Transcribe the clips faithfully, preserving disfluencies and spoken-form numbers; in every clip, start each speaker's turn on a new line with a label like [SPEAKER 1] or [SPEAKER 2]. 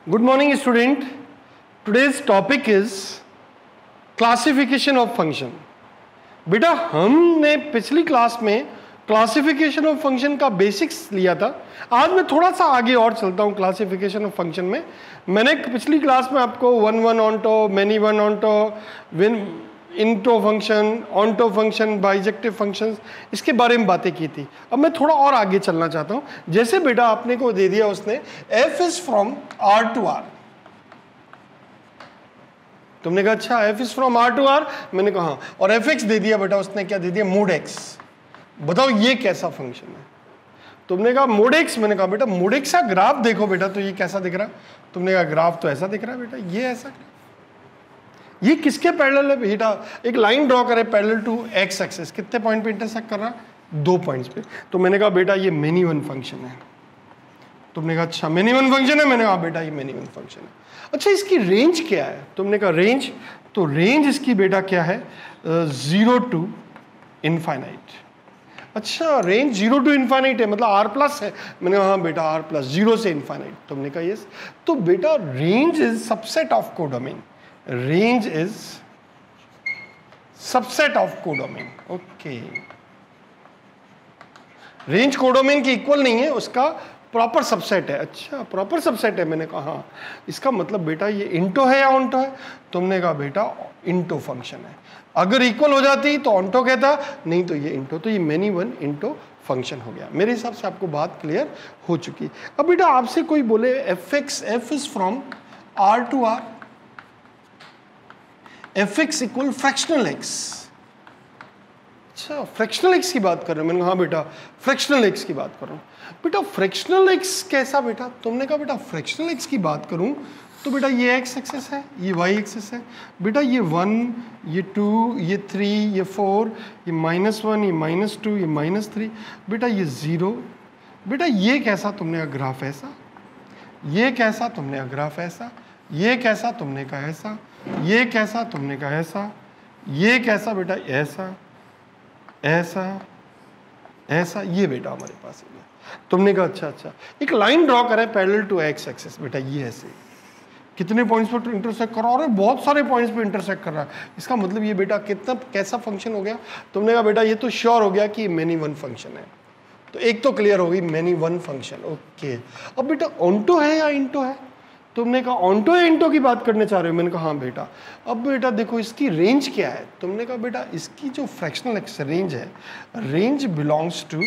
[SPEAKER 1] Good morning, student. Today's topic is classification of function. बेटा हमने पिछली क्लास में क्लासिफिकेशन ऑफ फंक्शन का बेसिक्स लिया था. आज मैं थोड़ा सा आगे और चलता हूँ क्लासिफिकेशन ऑफ फंक्शन में. मैंने पिछली क्लास में आपको one one onto, many one onto, one into function, onto function, bijective functions, इसके बारे में बातें की थी. अब मैं थोड़ा और आगे चलना चाहता हूँ. जैसे बेटा आपने को दे दिया उसने f is from r to r. तुमने कहा अच्छा f is from r to r. मैंने कहा हाँ. और fx दे दिया बेटा उसने, क्या दे दिया, मोड x. बताओ ये कैसा फंक्शन है. तुमने कहा मोड x. मैंने कहा बेटा मोड x का ग्राफ देखो बेटा, तो ये कैसा दिख रहा है. तुमने कहा ग्राफ तो ऐसा दिख रहा है बेटा, ये ऐसा. ये किसके पैरेलल है बेटा. एक लाइन ड्रॉ करे पैरेलल टू x एक्सिस. कितने पॉइंट पे इंटरसेक्ट कर रहा है, दो पॉइंट्स पे. तो मैंने कहा बेटा ये मेनी वन फंक्शन है. तुमने कहा अच्छा मेनी वन फंक्शन है. मैंने कहा बेटा ये मेनी वन फंक्शन है. अच्छा इसकी रेंज क्या है. तुमने कहा रेंज, तो रेंज इसकी बेटा क्या है, जीरो टू इनफाइनाइट. अच्छा रेंज जीरो टू इनफाइनाइट है, मतलब आर प्लस है. मैंने कहा हाँ बेटा आर प्लस, जीरो से इनफाइनाइट. तुमने कहा यस. तो बेटा range is subset of codomain. Range is subset of codomain. Okay, range codomain की इक्वल नहीं है, उसका प्रॉपर सबसेट है. अच्छा प्रॉपर सबसेट है. मैंने कहा हाँ. इसका मतलब बेटा ये इंटो है या ऑन्टो है. तुमने कहा बेटा इंटो फंक्शन है. अगर इक्वल हो जाती तो ऑन्टो कहता, नहीं तो ये इंटो. तो ये मेनी वन इंटो फंक्शन हो गया. मेरे हिसाब से आपको बात क्लियर हो चुकी. अब बेटा आपसे कोई बोले f x f is from are to are, f x equal fractional x. अच्छा फ्रैक्शनल एक्स की बात कर रहे हो. मैंने कहा हाँ बेटा फ्रैक्शनल एक्स की बात कर रहा हूँ. बेटा फ्रैक्शनल एक्स कैसा बेटा. तुमने कहा बेटा फ्रैक्शनल एक्स की बात करूं तो बेटा ये एक्स एक्सिस है, ये वाई एक्सिस है. बेटा ये वन, ये टू, ये थ्री, ये फोर, ये माइनस वन, ये माइनस टू, ये माइनस थ्री. बेटा ये जीरो. बेटा ये कैसा. तुमने कहा ग्राफ ऐसा. ये कैसा. तुमने कहा ग्राफ ऐसा. ये कैसा. तुमने कहा ऐसा. ये कैसा. तुमने कहा ऐसा. ये कैसा बेटा ऐसा, ऐसा, ऐसा. ये बेटा हमारे पास है. तुमने कहा अच्छा अच्छा एक लाइन ड्रॉ करें पैरेलल टू एक्स एक्सिस. बेटा ये ऐसे कितने पॉइंट्स पर इंटरसेक्ट कर रहा है, और बहुत सारे पॉइंट्स पे इंटरसेक्ट कर रहा है. इसका मतलब ये बेटा कितना कैसा फंक्शन हो गया. तुमने कहा बेटा ये तो श्योर हो गया कि मेनी वन फंक्शन है. तो एक तो क्लियर हो गई, मेनी वन फंक्शन. ओके. अब बेटा ऑन्टो है या इंटो है. तुमने कहा ऑन्टो या इंटो की बात करने चाह रहे हो. मैंने कहा हाँ बेटा. अब बेटा देखो इसकी रेंज क्या है. तुमने कहा बेटा इसकी जो फ्रैक्शनल एक्स रेंज है, range belongs to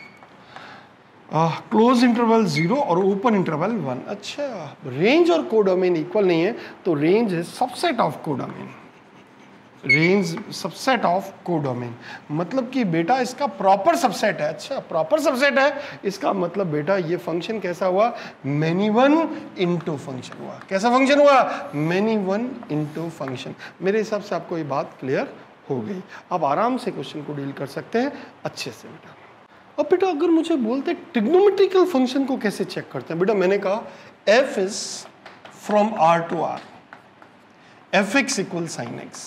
[SPEAKER 1] close interval zero और ओपन इंटरवल वन. अच्छा रेंज और कोडोमेन इक्वल नहीं है, तो रेंज है subset of codomain. Range subset of codomain मतलब कि बेटा इसका प्रॉपर सबसेट है. अच्छा प्रॉपर सबसेट है, इसका मतलब बेटा ये फंक्शन कैसा हुआ, मेनी वन इंटू फंक्शन हुआ. कैसा फंक्शन हुआ, मेनी वन इंटू फंक्शन. मेरे हिसाब से आपको ये बात क्लियर हो गई. आप आराम से क्वेश्चन को डील कर सकते हैं अच्छे से बेटा. अब बेटा अगर मुझे बोलते ट्रिग्नोमेट्रिकल फंक्शन को कैसे चेक करते हैं. बेटा मैंने कहा f is from r to r, f x equal sine x.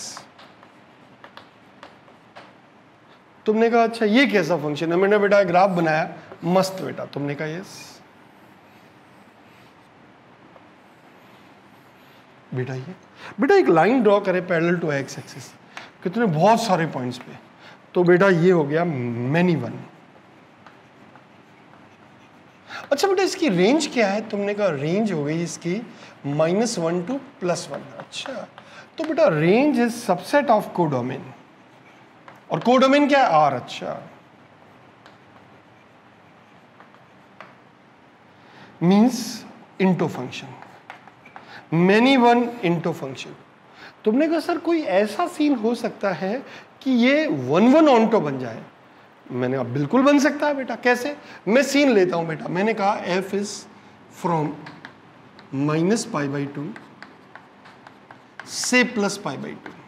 [SPEAKER 1] तुमने कहा अच्छा ये कैसा फंक्शन है. मैंने बेटा ग्राफ बनाया मस्त बेटा. तुमने कहा यस. बेटा ये बेटा एक लाइन ड्रॉ करे पैरेलल टू एक्स एक्सिस. कितने बहुत सारे पॉइंट्स पे. तो बेटा ये हो गया मेनी वन. अच्छा बेटा इसकी रेंज क्या है. तुमने कहा रेंज हो गई इसकी minus one to plus one. अच्छा तो बेटा range is subset of codomain, और कोडोमेन क्या है, आर. अच्छा means into function, many one into function. तुमने कहा सर कोई ऐसा सीन हो सकता है कि ये वन वन ऑन्टो बन जाए. मैंने कहा बिल्कुल बन सकता है बेटा. कैसे, मैं सीन लेता हूं बेटा. मैंने कहा f is from minus pi by two से plus pi by two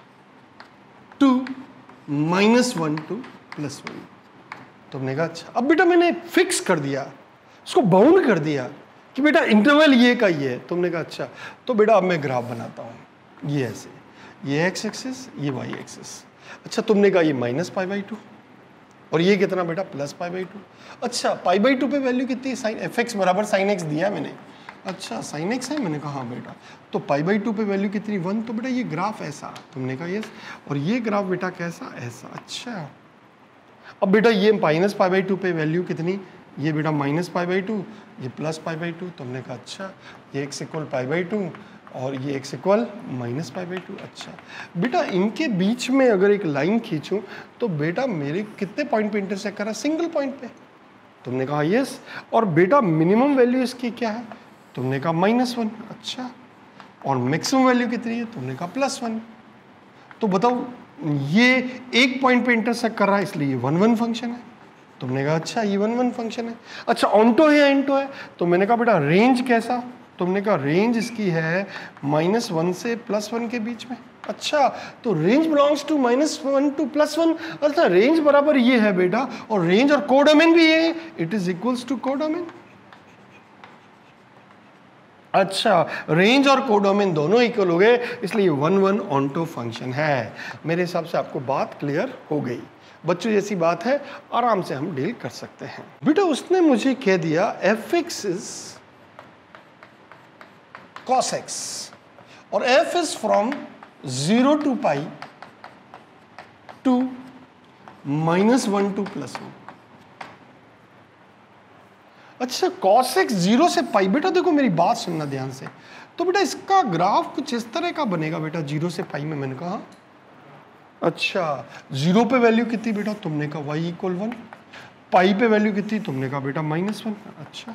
[SPEAKER 1] to minus one to plus one. तुमने कहा अच्छा. अब बेटा मैंने फिक्स कर दिया, उसको बाउंड कर दिया कि बेटा इंटरवल ये का ये है. तुमने कहा अच्छा. तो बेटा अब मैं ग्राफ बनाता हूं. ये ऐसे, ये एक्स एक्सिस, ये वाई एक्सिस. अच्छा तुमने कहा ये माइनस पाई बाई टू, और ये कितना बेटा प्लस पाई बाई टू. अच्छा पाई बाई टू पे वैल्यू कितनी है, साइन एफ एक्स बराबर साइन एक्स दिया मैंने. अच्छा साइन एक्स है, मैंने कहा हाँ बेटा। तो पाई बाई टू पे वैल्यू कितनी वन, तो बेटा ये ग्राफ ऐसा, तुमने कहा यस। और ये ग्राफ बेटा कैसा, ऐसा। अच्छा अब बेटा ये माइनस पाई बाई टू पे वैल्यू कितनी, ये बेटा माइनस पाई बाई टू, ये प्लस पाई बाई टू, तुमने कहा अच्छा ये x equal pi by two और ये x equal minus pi by two. अच्छा बेटा इनके बीच में अगर एक लाइन खींचूं तो बेटा मेरे कितने पॉइंट पे इंटरसेक्ट कर रहा है, सिंगल पॉइंट पे, तुमने कहा यस। और बेटा मिनिमम वैल्यू इसकी क्या है, तुमने कहा माइनस वन। अच्छा और मैक्सिमम वैल्यू कितनी है, तुमने कहा प्लस वन। तो बताओ ये एक पॉइंट पे इंटरसेक्ट कर रहा है इसलिए वन वन फंक्शन है, तुमने कहा अच्छा ये वन वन फंक्शन है। अच्छा ऑनटो है या इनटो है, तो मैंने कहा बेटा रेंज कैसा, तुमने कहा रेंज इसकी है माइनस वन से प्लस वन के बीच में। अच्छा तो range belongs to minus one to plus one. अच्छा रेंज बराबर ये है बेटा, और रेंज और कोडोमेन भी ये है, it is equals to codomain. अच्छा रेंज और कोडोमेन दोनों इक्वल हो गए, इसलिए वन वन ऑनटो फंक्शन है। मेरे हिसाब से आपको बात क्लियर हो गई। बच्चों जैसी बात है, आराम से हम डील कर सकते हैं। बेटा उसने मुझे कह दिया f x is cos x और f is from zero to pi to minus one to plus one. अच्छा कॉस एक्स जीरो से पाई, बेटा देखो मेरी बात सुनना ध्यान से। तो बेटा इसका ग्राफ कुछ इस तरह का बनेगा बेटा, जीरो से पाई में, मैंने कहा अच्छा जीरो पे वैल्यू कितनी बेटा, तुमने कहा वाई इक्वल वन, पाई पे वैल्यू कितनी, तुमने कहा बेटा माइनस वन। अच्छा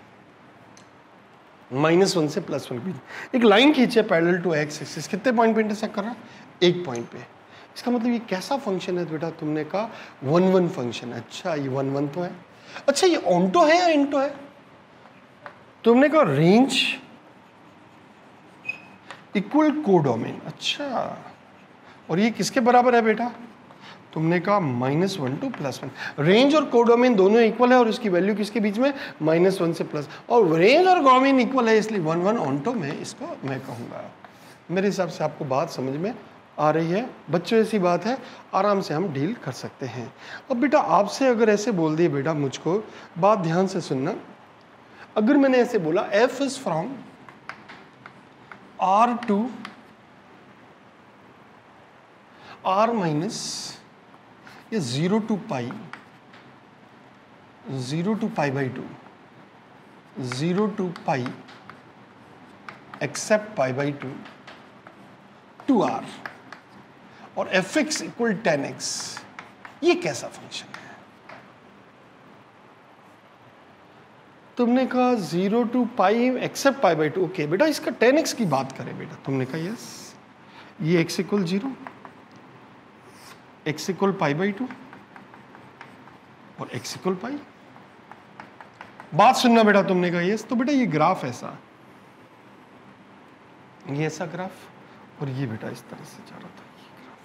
[SPEAKER 1] माइनस वन से प्लस वन, एक लाइन खींचे पैरेलल टू एक्स एक्सिस, कितने पॉइंट पे इंटरसेक्ट कर रहा है, एक पॉइंट पे। इसका मतलब ये कैसा फंक्शन है बेटा, तुमने कहा वन वन फंक्शन। अच्छा ये वन वन तो है। अच्छा ये ऑनटो है या इनटो है, तुमने कहा रेंज इक्वल कोडोमेन। अच्छा और ये किसके बराबर है बेटा, तुमने कहा minus one to plus one. Range और कोडोमेन दोनों इक्वल है और इसकी वैल्यू किसके बीच में, माइनस वन से प्लस, और रेंज और कोडोमेन इक्वल है इसलिए वन वन ऑनटो में इसको मैं कहूंगा। मेरे हिसाब से आपको बात समझ में आ रही है। बच्चों ऐसी बात है, आराम से हम डील कर सकते हैं। अब बेटा आपसे अगर ऐसे बोल दिए बेटा, मुझको बात ध्यान से सुनना, अगर मैंने ऐसे बोला f is from are to R minus या zero to pi, zero to pi by two, zero to pi except pi by two to R, और f x equal tan x, ये कैसा फंक्शन है, तुमने कहा zero to pi except pi by two. Okay बेटा इसका ten x की बात करें बेटा, तुमने कहा यस, ये x equal zero, x equal pi by two और एक्स इक्वल पाई। बात सुनना बेटा, तुमने कहा यस। तो बेटा ये ग्राफ ऐसा, ये ऐसा ग्राफ, और ये बेटा इस तरह से जा रहा था ये ग्राफ।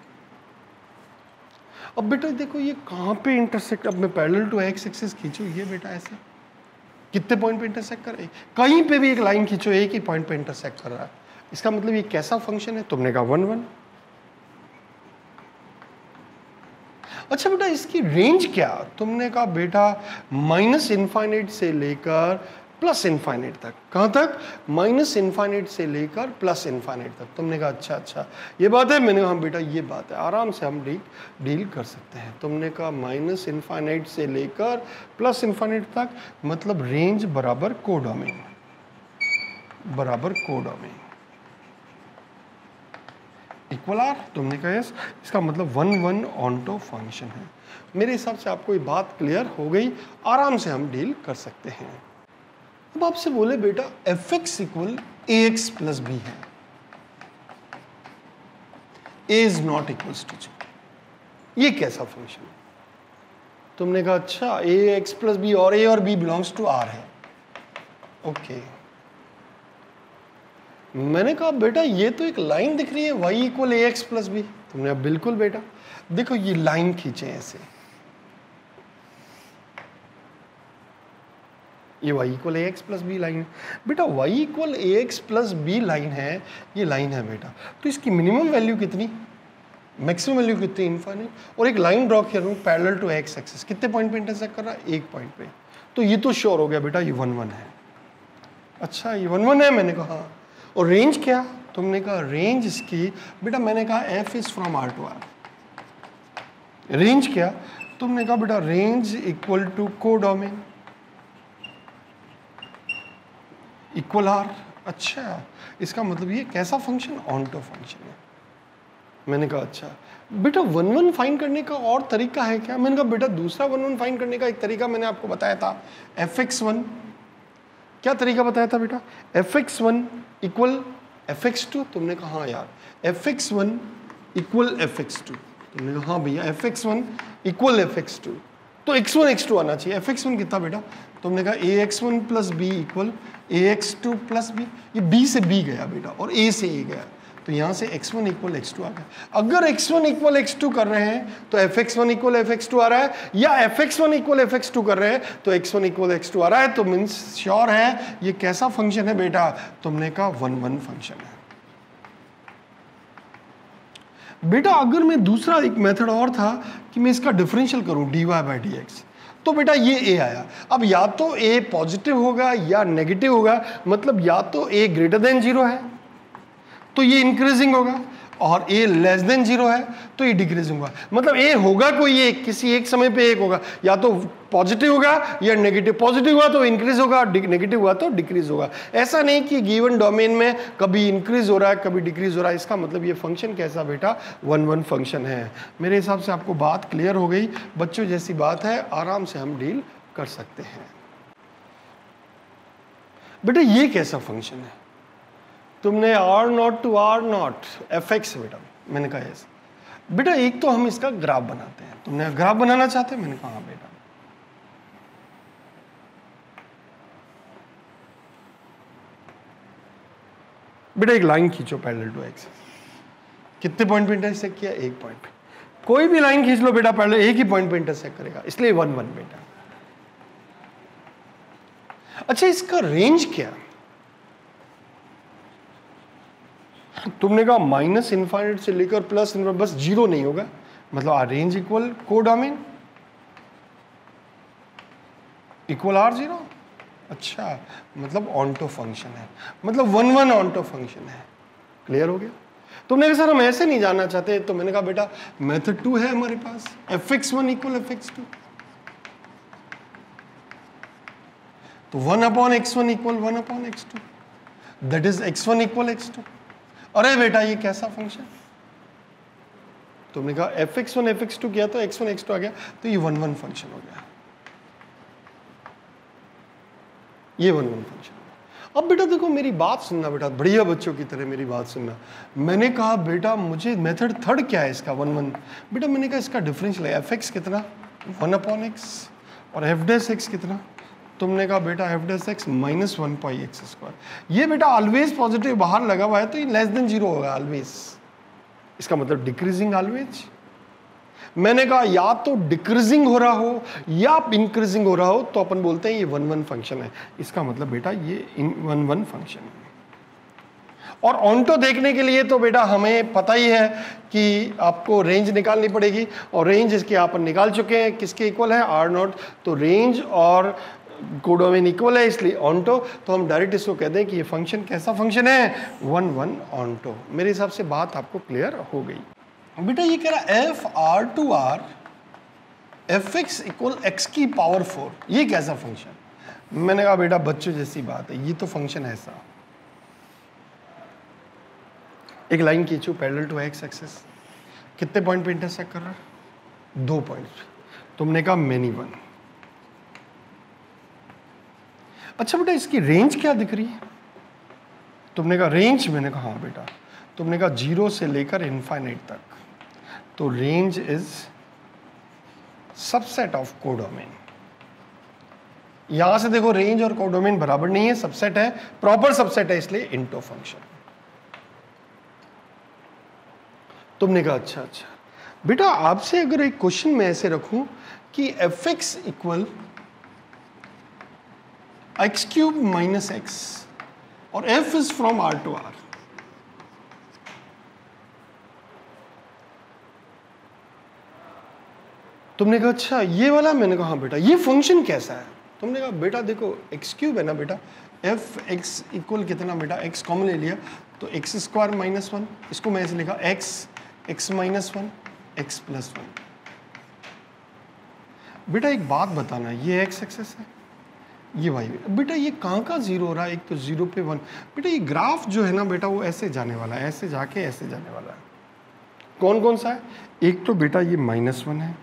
[SPEAKER 1] अब बेटा देखो ये कहां पे इंटरसेक्ट, अब मैं पैरेलल टू एक्स एक्सिस खींचू, ये बेटा ऐसे कितने पॉइंट पे इंटरसेक्ट कर रहा है, कहीं पे भी एक लाइन खींचो एक ही पॉइंट पे इंटरसेक्ट कर रहा है। इसका मतलब ये कैसा फंक्शन है, तुमने कहा वन वन। अच्छा बेटा इसकी रेंज क्या, तुमने कहा बेटा माइनस इनफाइनाइट से लेकर प्लस इनफाइनाइट तक। कहां तक, माइनस इनफाइनाइट से लेकर प्लस इनफाइनाइट तक। तुमने कहा अच्छा अच्छा ये बात है, मैंने कहा बेटा ये बात है, आराम से हम डील डील कर सकते हैं। तुमने कहा माइनस इनफाइनाइट से लेकर प्लस इनफाइनाइट तक, मतलब रेंज बराबर कोडोमेन, बराबर कोडोमेन इक्वल आर। तुमने कहा यस, इसका मतलब वन वन ऑनटो फंक्शन है। मेरे हिसाब से आपको ये बात क्लियर हो गई, आराम से हम डील कर सकते हैं। अब आपसे बोले बेटा f x equal a x plus b है, a is not equals to g, ये कैसा फंक्शन है, तुमने कहा अच्छा ए एक्स प्लस बी और ए और बी बिलोंग्स टू आर है। ओके मैंने कहा बेटा ये तो एक लाइन दिख रही है y equal a x plus b. तुमने अब बिल्कुल बेटा देखो ये लाइन खींचे ऐसे, ये y equal a x plus b line है बेटा, y equal a x plus b line है, ये लाइन है बेटा। तो इसकी मिनिमम वैल्यू कितनी, मैक्सिमम वैल्यू कितनी, इनफाइनाइट। और एक लाइन ड्रॉ कर रहा हूँ पैरेलल टू एक्स एक्सिस, कितने पॉइंट पे इंटरसेक्ट कर रहा है, एक पॉइंट पे। तो ये तो श्योर हो गया बेटा ये वन वन है। अच्छा ये वन वन है, मैंने कहा हाँ। और रेंज क्या? तुमने कहा रेंज इसकी, बेटा मैंने कहा f is from are to R. Range क्या? तुमने कहा बेटा range equal to codomain equal R. अच्छा इसका मतलब ये कैसा फंक्शन? ऑन्टो फंक्शन है। मैंने कहा अच्छा बेटा वन वन फाइंड करने का और तरीका है क्या? मैंने कहा बेटा दूसरा वन वन फाइंड करने का एक तरीका मैंने आपको बताया था, एफ एक्स वन। क्या तरीका बताया था बेटा? F x one equal f x two. तुमने कहा हाँ यार, f x one equal f x two. तुमने कहा हाँ भैया f x one equal f x two, तो एक्स वन एक्स टू आना चाहिए। एफ एक्स वन कितना बेटा? तुमने कहा a x one plus b equal a x two plus b. ये बी से बी गया बेटा और ए से ए गया, तो यहाँ से x one equal x two आ गया। अगर x one equal x two कर रहे हैं तो f x one equal f x two आ रहा है, या f x one equal f x two कर रहे हैं तो x one equal x two आ रहा है, तो मीन्स श्योर है ये कैसा फंक्शन है बेटा? तुमने कहा वन वन फंक्शन है। बेटा अगर मैं दूसरा एक मेथड और था कि मैं इसका डिफरेंशियल करूं d y by d x, तो बेटा ये ए आया। अब या तो ए पॉजिटिव होगा या नेगेटिव होगा, मतलब या तो ए ग्रेटर देन जीरो है तो ये इंक्रीजिंग होगा, और ए लेस देन जीरो है तो ये डिक्रीजिंग होगा। मतलब ए होगा कोई एक, किसी एक समय पे एक होगा, या तो पॉजिटिव होगा या नेगेटिव। पॉजिटिव हुआ तो इंक्रीज होगा, नेगेटिव हुआ तो डिक्रीज होगा। ऐसा नहीं कि गिवन डोमेन में कभी इंक्रीज हो रहा है कभी डिक्रीज हो रहा है। इसका मतलब ये फंक्शन कैसा बेटा? वन वन फंक्शन है। मेरे हिसाब से आपको बात क्लियर हो गई। बच्चों जैसी बात है, आराम से हम डील कर सकते हैं। बेटा ये कैसा फंक्शन है? तुमने R not to R not f x बेटा, मैंने कहा यस। बेटा एक तो हम इसका ग्राफ बनाते हैं। तुमने ग्राफ बनाना चाहते हैं? मैंने कहा हाँ बेटा। बेटा एक लाइन खींचो पैरेलल टू एक्स। कितने पॉइंट पे इंटरसेक्ट किया? एक पॉइंट पे। कोई भी लाइन खींच लो बेटा पैरेलल, एक ही पॉइंट पे इंटरसेक्ट करेगा, इसलिए वन वन बेटा। अच्छा इसका रेंज क्या? तुमने कहा माइनस इनफाइनाइट से लेकर प्लस इनफाइनाइट, बस जीरो नहीं होगा, मतलब R range equal codomain equal R zero. अच्छा मतलब ऑन्टो फंक्शन है, मतलब वन वन ऑन्टो फंक्शन है। क्लियर हो गया? तुमने कहा सर हम ऐसे नहीं जानना चाहते, तो मैंने कहा बेटा मेथड टू है हमारे पास, f x one equal f x two, तो one upon x one equal one upon x two, that is x one equal x two. अरे बेटा ये कैसा फंक्शन? तुमने कहा f x one f x two किया तो एक्स वन एक्स टू आ गया, तो ये वन वन फंक्शन हो गया, ये वन वन फंक्शन। अब बेटा देखो मेरी बात सुनना बेटा, बढ़िया बच्चों की तरह मेरी बात सुनना। मैंने कहा बेटा मुझे मेथड थर्ड क्या है इसका? One one. बेटा मैंने कहा इसका डिफरेंशियल है, एफ एक्स कितना? वन अपॉन एक्स, और एफ डैश एक्स कितना? तुमने कहा बेटा f dash x minus one pi x square. ये बेटा ऑलवेज पॉजिटिव बाहर लगा हुआ है तो ये लेस देन जीरो होगा ऑलवेज, इसका मतलब डिक्रीजिंग ऑलवेज। मैंने कहा या तो डिक्रीजिंग हो रहा हो या इंक्रीजिंग हो रहा हो तो अपन बोलते हैं ये वन वन फंक्शन है, इसका मतलब बेटा ये वन वन फंक्शन है। और ऑन्टो देखने के लिए तो बेटा हमें पता ही है कि आपको रेंज निकालनी पड़ेगी, और रेंज इसके आप निकाल चुके हैं, किसके इक्वल है? Or not. तो रेंज और कोडोमेन इक्वल है, इसलिए ऑन्टो। तो हम डायरेक्ट इसको कहते हैं कि ये फंक्शन कैसा फंक्शन है? One one onto. मेरे हिसाब से बात आपको क्लियर हो गई। बेटा ये कह रहा है f r to are f x equal x की पावर फोर, ये कैसा फंक्शन? मैंने कहा बेटा बच्चों जैसी बात है, ये तो फंक्शन है ऐसा। एक लाइन खींचो पैरेलल टू एक्स एक्सिस, कितने पॉइंट पे इंटरसेक्ट कर रहा है? दो पॉइंट। तुमने कहा मेनी वन। अच्छा बेटा इसकी रेंज क्या दिख रही है? तुमने कहा रेंज, मैंने कहा हाँ बेटा। तुमने कहा जीरो से लेकर इनफाइनाइट तक, तो range is subset of codomain. यहां से देखो रेंज और कोडोमेन बराबर नहीं है, सबसेट है, प्रॉपर सबसेट है, इसलिए इंटो फंक्शन। तुमने कहा अच्छा अच्छा बेटा आपसे अगर एक क्वेश्चन मैं ऐसे रखूं कि f x equal x cube minus x और f is from are to r, तुमने कहा अच्छा ये वाला? मैंने कहा हाँ बेटा। ये फंक्शन कैसा है? तुमने कहा बेटा देखो एक्स क्यूब है ना बेटा, एफ एक्स इक्वल कितना बेटा, एक्स कॉमन ले लिया तो एक्स स्क्वायर माइनस वन, इसको मैं ऐसे लिखा x x minus one x plus one. बेटा एक बात बताना, ये एक्स एक्सेस है, ये वाई, बेटा ये कहाँ का जीरो हो रहा है, एक तो जीरो पे वन, बेटा ये ग्राफ जो है ना बेटा वो ऐसे जाने वाला है, ऐसे जाके ऐसे जाने वाला है। कौन कौन सा है, एक तो बेटा ये माइनस वन है,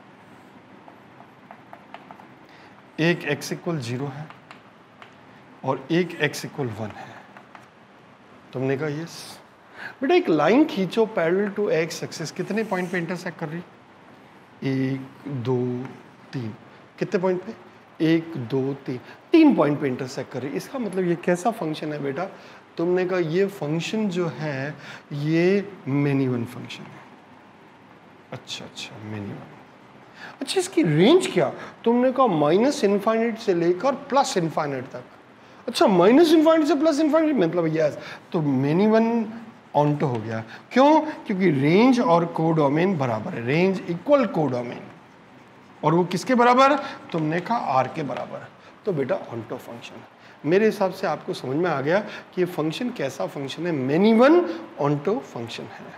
[SPEAKER 1] एक एक्स इक्वल जीरो है और एक एक्स इक्वल वन है। तुमने कहा यस। बेटा एक लाइन खींचो पैरेलल टू एक्स एक्सिस, कितने पॉइंट पे इंटरसेक्ट कर रही, एक दो तीन, कितने पॉइंट पे, एक दो तीन, तीन पॉइंट पे इंटरसेक्ट कर रही। इसका मतलब ये कैसा फंक्शन है बेटा, तुमने कहा ये फंक्शन जो है ये मेनी वन फंक्शन है। अच्छा अच्छा मेनी वन, अच्छा इसकी रेंज क्या, तुमने कहा माइनस इनफाइनाइट से लेकर प्लस इनफाइनाइट तक। अच्छा माइनस इनफाइनाइट से प्लस इनफाइनाइट मतलब यस, तो मेनी वन ऑन्टो हो गया। क्यों, क्योंकि रेंज और कोडोमेन बराबर है, रेंज इक्वल कोडोमेन, और वो किसके बराबर, तुमने कहा आर के बराबर, तो बेटा ऑन्टो फंक्शन। मेरे हिसाब से आपको समझ में आ गया कि ये फंक्शन कैसा फंक्शन है, मेनी वन ऑन्टो फंक्शन है।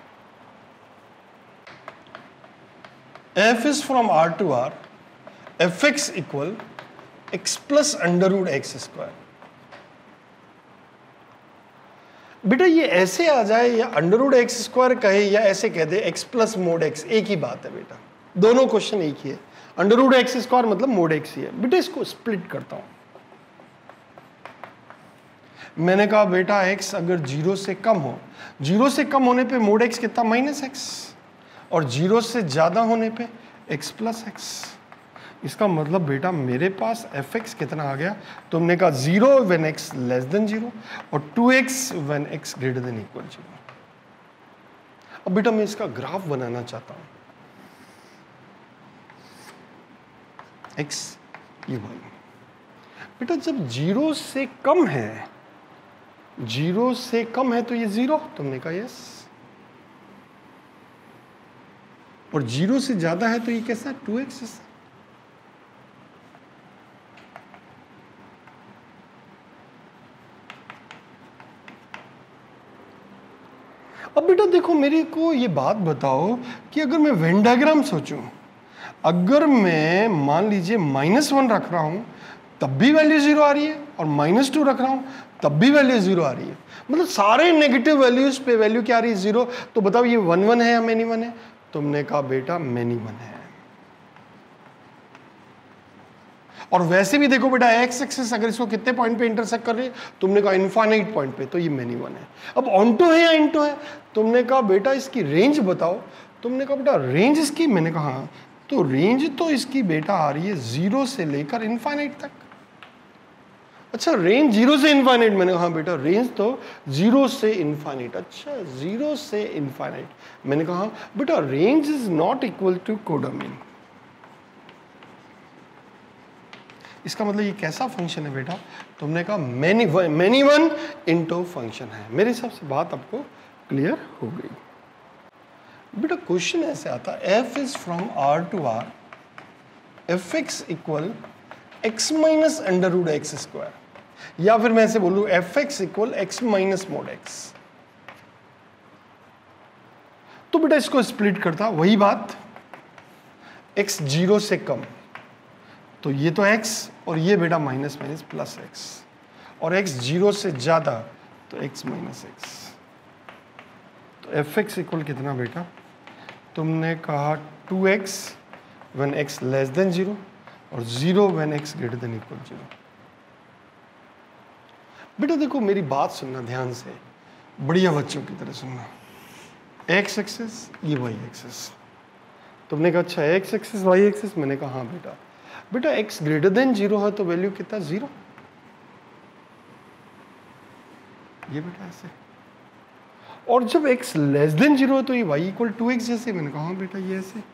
[SPEAKER 1] f is from r to r, fx equal x plus under root x square। बेटा ये ऐसे आ जाए या अंडर रूट एक्स स्क्वायर कहे या ऐसे कह दे एक्स प्लस मोड एक्स, एक ही बात है बेटा, दोनों क्वेश्चन एक ही है। अंडर रूट एक्स स्क्वायर मतलब मोड एक्स ही है। बेटा इसको स्प्लिट करता हूं, मैंने कहा बेटा एक्स अगर जीरो से कम हो, जीरो से कम होने पे मोड एक्स कितना, माइनस एक्स, और जीरो से ज्यादा होने पे x प्लस एक्स। इसका मतलब बेटा मेरे पास एफ एक्स कितना आ गया, तुमने कहा zero when x less than zero और two x when x greater than equal zero. अब बेटा मैं इसका ग्राफ बनाना चाहता हूं, x ये y। बेटा जब जीरो से कम है, जीरो से कम है तो ये जीरो, तुमने कहा यस, और जीरो से ज्यादा है तो ये कैसा, टू एक्स। अब बेटा देखो मेरे को ये बात बताओ कि अगर मैं वेन डायग्राम सोचूं, अगर मैं मान लीजिए माइनस वन रख रहा हूं तब भी वैल्यू जीरो आ रही है, और माइनस टू रख रहा हूं तब भी वैल्यू जीरो आ रही है, मतलब सारे नेगेटिव वैल्यूज पे वैल्यू क्या आ रही है, जीरो। तो बताओ ये वन वन है या मेनी वन है, तुमने कहा बेटा मेनी वन है। और वैसे भी देखो बेटा एक्स एक्सिस अगर इसको कितने पॉइंट पे इंटरसेक्ट कर रही है, तुमने कहा इनफाइनाइट पॉइंट पे, तो ये मेनी वन है। अब ऑन्टो है या इंटो है, तुमने कहा बेटा इसकी रेंज बताओ, तुमने कहा बेटा रेंज इसकी, मैंने कहा हाँ, तो रेंज तो इसकी बेटा आ रही है जीरो से लेकर इनफाइनाइट तक। अच्छा रेंज जीरो से इनफाइनाइट, मैंने कहा बेटा रेंज तो जीरो से इनफाइनाइट। अच्छा जीरो से इनफाइनाइट, मैंने कहा बेटा range is not equal to codomain. इसका मतलब ये कैसा फंक्शन है बेटा, तुमने कहा many one, many one into function है। मेरे हिसाब से बात आपको क्लियर हो गई। बेटा क्वेश्चन ऐसे आता, f is from r to r, f x equal x minus under root x square, या फिर मैं ऐसे बोलूं f x equal x minus mod x. तो बेटा इसको स्प्लिट करता, वही बात, x जीरो से कम तो ये तो x, और ये बेटा माइनस माइनस प्लस एक्स, और x जीरो से ज्यादा तो x माइनस एक्स। तो एफ एक्स इक्वल कितना बेटा, तुमने कहा two x when x less than zero और zero when x greater than equal zero. बेटा देखो मेरी बात सुनना ध्यान से, बढ़िया बच्चों की तरह सुनना। x एक्सिस ये y एक्सिस, तुमने कहा अच्छा x एक्सिस y एक्सिस, मैंने कहा हाँ बेटा, बेटा x ग्रेटर देन जीरो है तो वैल्यू कितना, जीरो। ये बेटा ऐसे, और जब x लेस देन जीरो है तो ये y इक्वल टू एक्स जैसे, मैंने कहा हाँ बेटा ये ऐसे।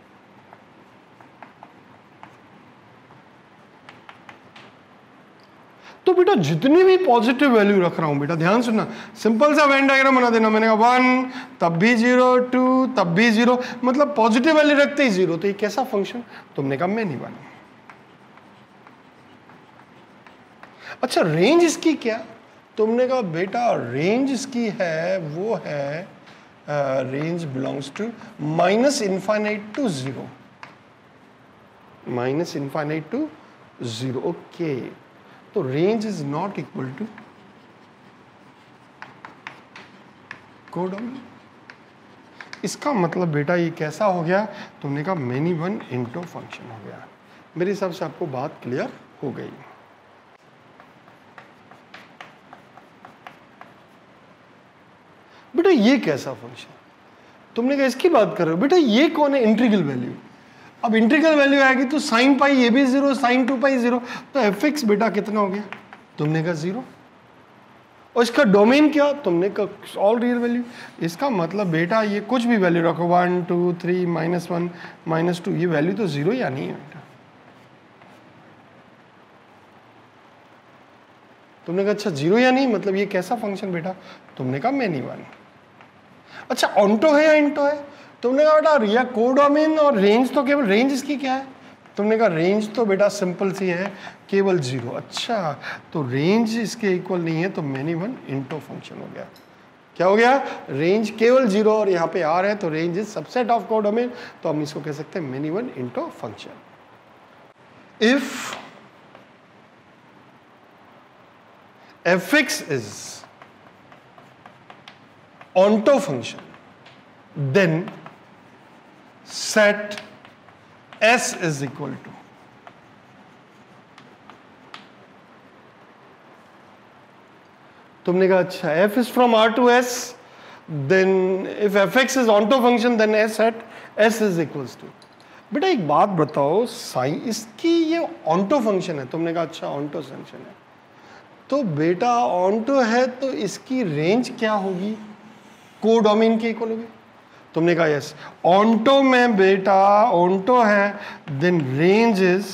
[SPEAKER 1] तो बेटा जितनी भी पॉजिटिव वैल्यू रख रहा हूं बेटा ध्यान सुनना, सिंपल सा वेन डायग्राम बना देना। मैंने कहा वन तब भी जीरो, टू तब भी जीरो, मतलब पॉजिटिव वैल्यू रखते ही जीरो, तो ये कैसा फंक्शन, तुमने कहा मैनी वन। अच्छा रेंज इसकी क्या? तुमने कहा बेटा रेंज इसकी है वो है range belongs to minus infinite to zero, minus infinite to zero. Okay, तो range is not equal to codomain. इसका मतलब बेटा ये कैसा हो गया? तुमने कहा मेनी वन इनटू फंक्शन हो गया। मेरे हिसाब से आपको बात क्लियर हो गई। बेटा ये कैसा फंक्शन? तुमने कहा इसकी बात कर रहे हो। बेटा ये कौन है? Integral value. अब इंटीग्रल वैल्यू आएगी तो साइन पाई ये भी zero, sine two pi zero, तो एफ एक्स बेटा कितना हो गया? तुमने कहा जीरो। और इसका डोमेन क्या? तुमने कहा ऑल रियल वैल्यू। इसका मतलब बेटा ये कुछ भी वैल्यू रखो, one two three minus one minus two, ये वैल्यू तो जीरो या नहीं है बेटा। तुमने कहा अच्छा जीरो या नहीं, मतलब ये कैसा फंक्शन बेटा? तुमने कहा मेनी वन। अच्छा ऑन्टो है या इंटो है? तुमने कहा बेटा रिया कोडोमेन और रेंज तो केवल, रेंज इसकी क्या है? तुमने कहा रेंज तो बेटा सिंपल सी है, केवल जीरो। अच्छा तो रेंज इसके इक्वल नहीं है, तो मेनी वन इंटो फंक्शन हो गया। क्या हो गया? रेंज केवल जीरो और यहाँ पे आर है, तो range is subset of codomain, तो हम इसको कह सकते हैं many one into function. If f x is onto function, then set S is equal to तुमने कहा अच्छा f is from R to S, then if fx is onto function then S at S is equals to। बेटा एक बात बताओ, sign इसकी ये onto function है, तुमने कहा अच्छा onto function है, तो बेटा onto है तो इसकी रेंज क्या होगी? कोडोमेन के इक्वल होगी। तुमने कहा यस। ऑन्टो में बेटा ऑन्टो है, then range is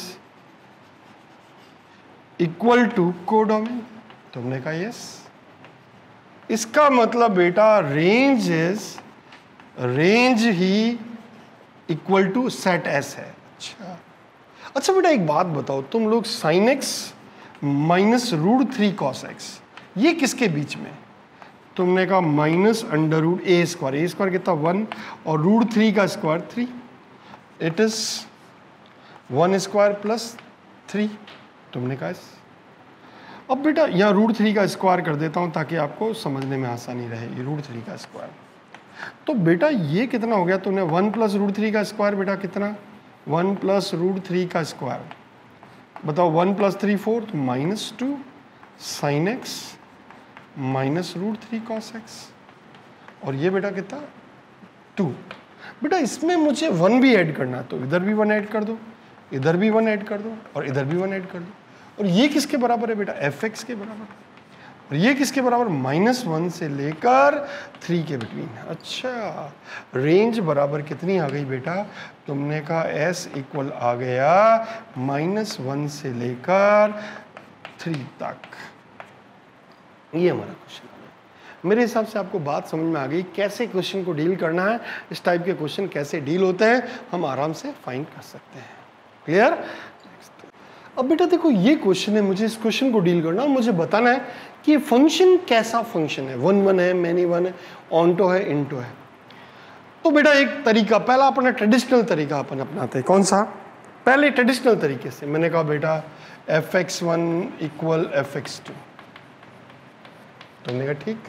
[SPEAKER 1] equal to codomain. तुमने कहा यस। इसका मतलब बेटा रेंज इज रेंज ही इक्वल टू सेट एस है। अच्छा अच्छा बेटा एक बात बताओ, तुम लोग sine x minus root three cos x, ये किसके बीच में? तुमने कहा minus under root a square, a square कितना वन, और रूट थ्री का square three, it is one square plus three. तुमने कहा इस अब बेटा यहाँ रूट थ्री का स्क्वायर कर देता हूँ ताकि आपको समझने में आसानी रहे। ये रूट थ्री का स्क्वायर, तो बेटा ये कितना हो गया? तुमने वन प्लस रूट थ्री का स्क्वायर बेटा कितना? वन प्लस रूट थ्री का स्क्वायर बताओ, वन प्लस थ्री फोर, तो minus two sine x minus root three cos x, और ये बेटा कितना? टू। बेटा इसमें मुझे वन भी ऐड करना है, तो इधर भी वन ऐड कर दो, इधर भी वन ऐड कर दो, और इधर भी वन ऐड कर दो। और ये किसके बराबर है बेटा? एफ एक्स के बराबर। और ये किसके बराबर? माइनस वन से लेकर थ्री के बिटवीन। अच्छा रेंज बराबर कितनी आ गई बेटा? तुमने कहा एस इक्वल आ गया माइनस वन से लेकर थ्री तक। ये हमारा क्वेश्चन है। मेरे हिसाब से आपको बात समझ में आ गई कैसे क्वेश्चन को डील करना है। इस टाइप के क्वेश्चन कैसे डील होते हैं हम आराम से फाइंड कर सकते हैं। क्लियर? अब बेटा देखो ये क्वेश्चन है, मुझे इस क्वेश्चन को डील करना और मुझे बताना है कि फंक्शन कैसा फंक्शन है, वन वन है, मैनी वन है, ऑन्टो है, इंटो है। तो बेटा एक तरीका, पहला अपना ट्रेडिशनल तरीका अपन अपनाते हैं। कौन सा? पहले ट्रेडिशनल तरीके से मैंने कहा बेटा f x one equal f x two. तुमने कहा ठीक।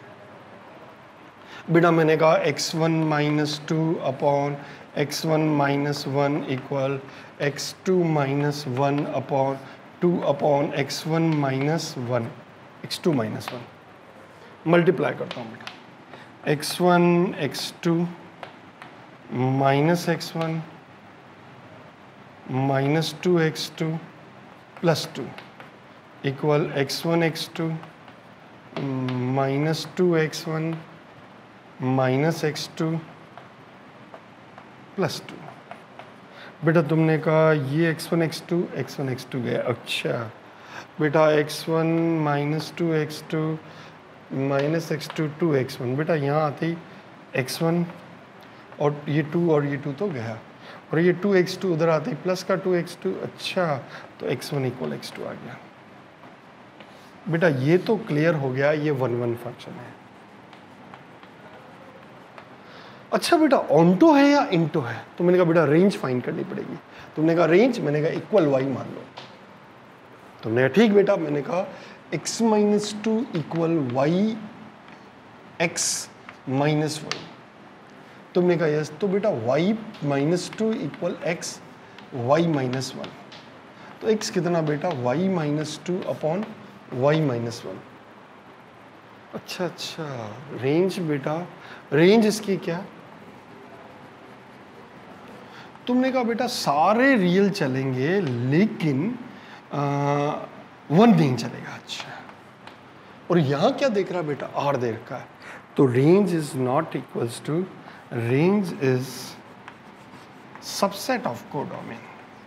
[SPEAKER 1] बेटा मैंने कहा x one minus two upon x one minus one equal x two minus one upon two upon x one minus one, x two minus one multiply करता हूँ बेटा, x one x two minus x one minus two x two plus two equal x one x two minus two x one minus x two plus two. बेटा तुमने कहा ये x one x two x one x two गया। अच्छा बेटा x one minus two x two minus x two two x one, बेटा यहाँ आते ही एक्स वन और ये टू और ये टू तो गया, और ये टू एक्स टू उधर आते ही प्लस का टू एक्स टू। अच्छा तो x one equal x two आ गया। बेटा ये तो क्लियर हो गया, ये वन वन फंक्शन है। अच्छा बेटा ऑन्टो है या इंटो है? तो मैंने कहा बेटा रेंज फाइंड करनी पड़ेगी। तुमने कहा रेंज, मैंने कहा इक्वल वाई मान लो। तुमने कहा ठीक बेटा, मैंने कहा x minus two equal y x minus one. तुमने कहा यस, तो बेटा y minus two equal x y minus one. तो x कितना बेटा y minus two upon y minus one. अच्छा अच्छा, रेंज बेटा, रेंज इसकी क्या? तुमने कहा बेटा सारे रियल चलेंगे लेकिन आ, वन नहीं चलेगा। अच्छा, और यहां क्या देख रहा है बेटा? आर देख रहा है। तो range is not equals to, range is subset of codomain.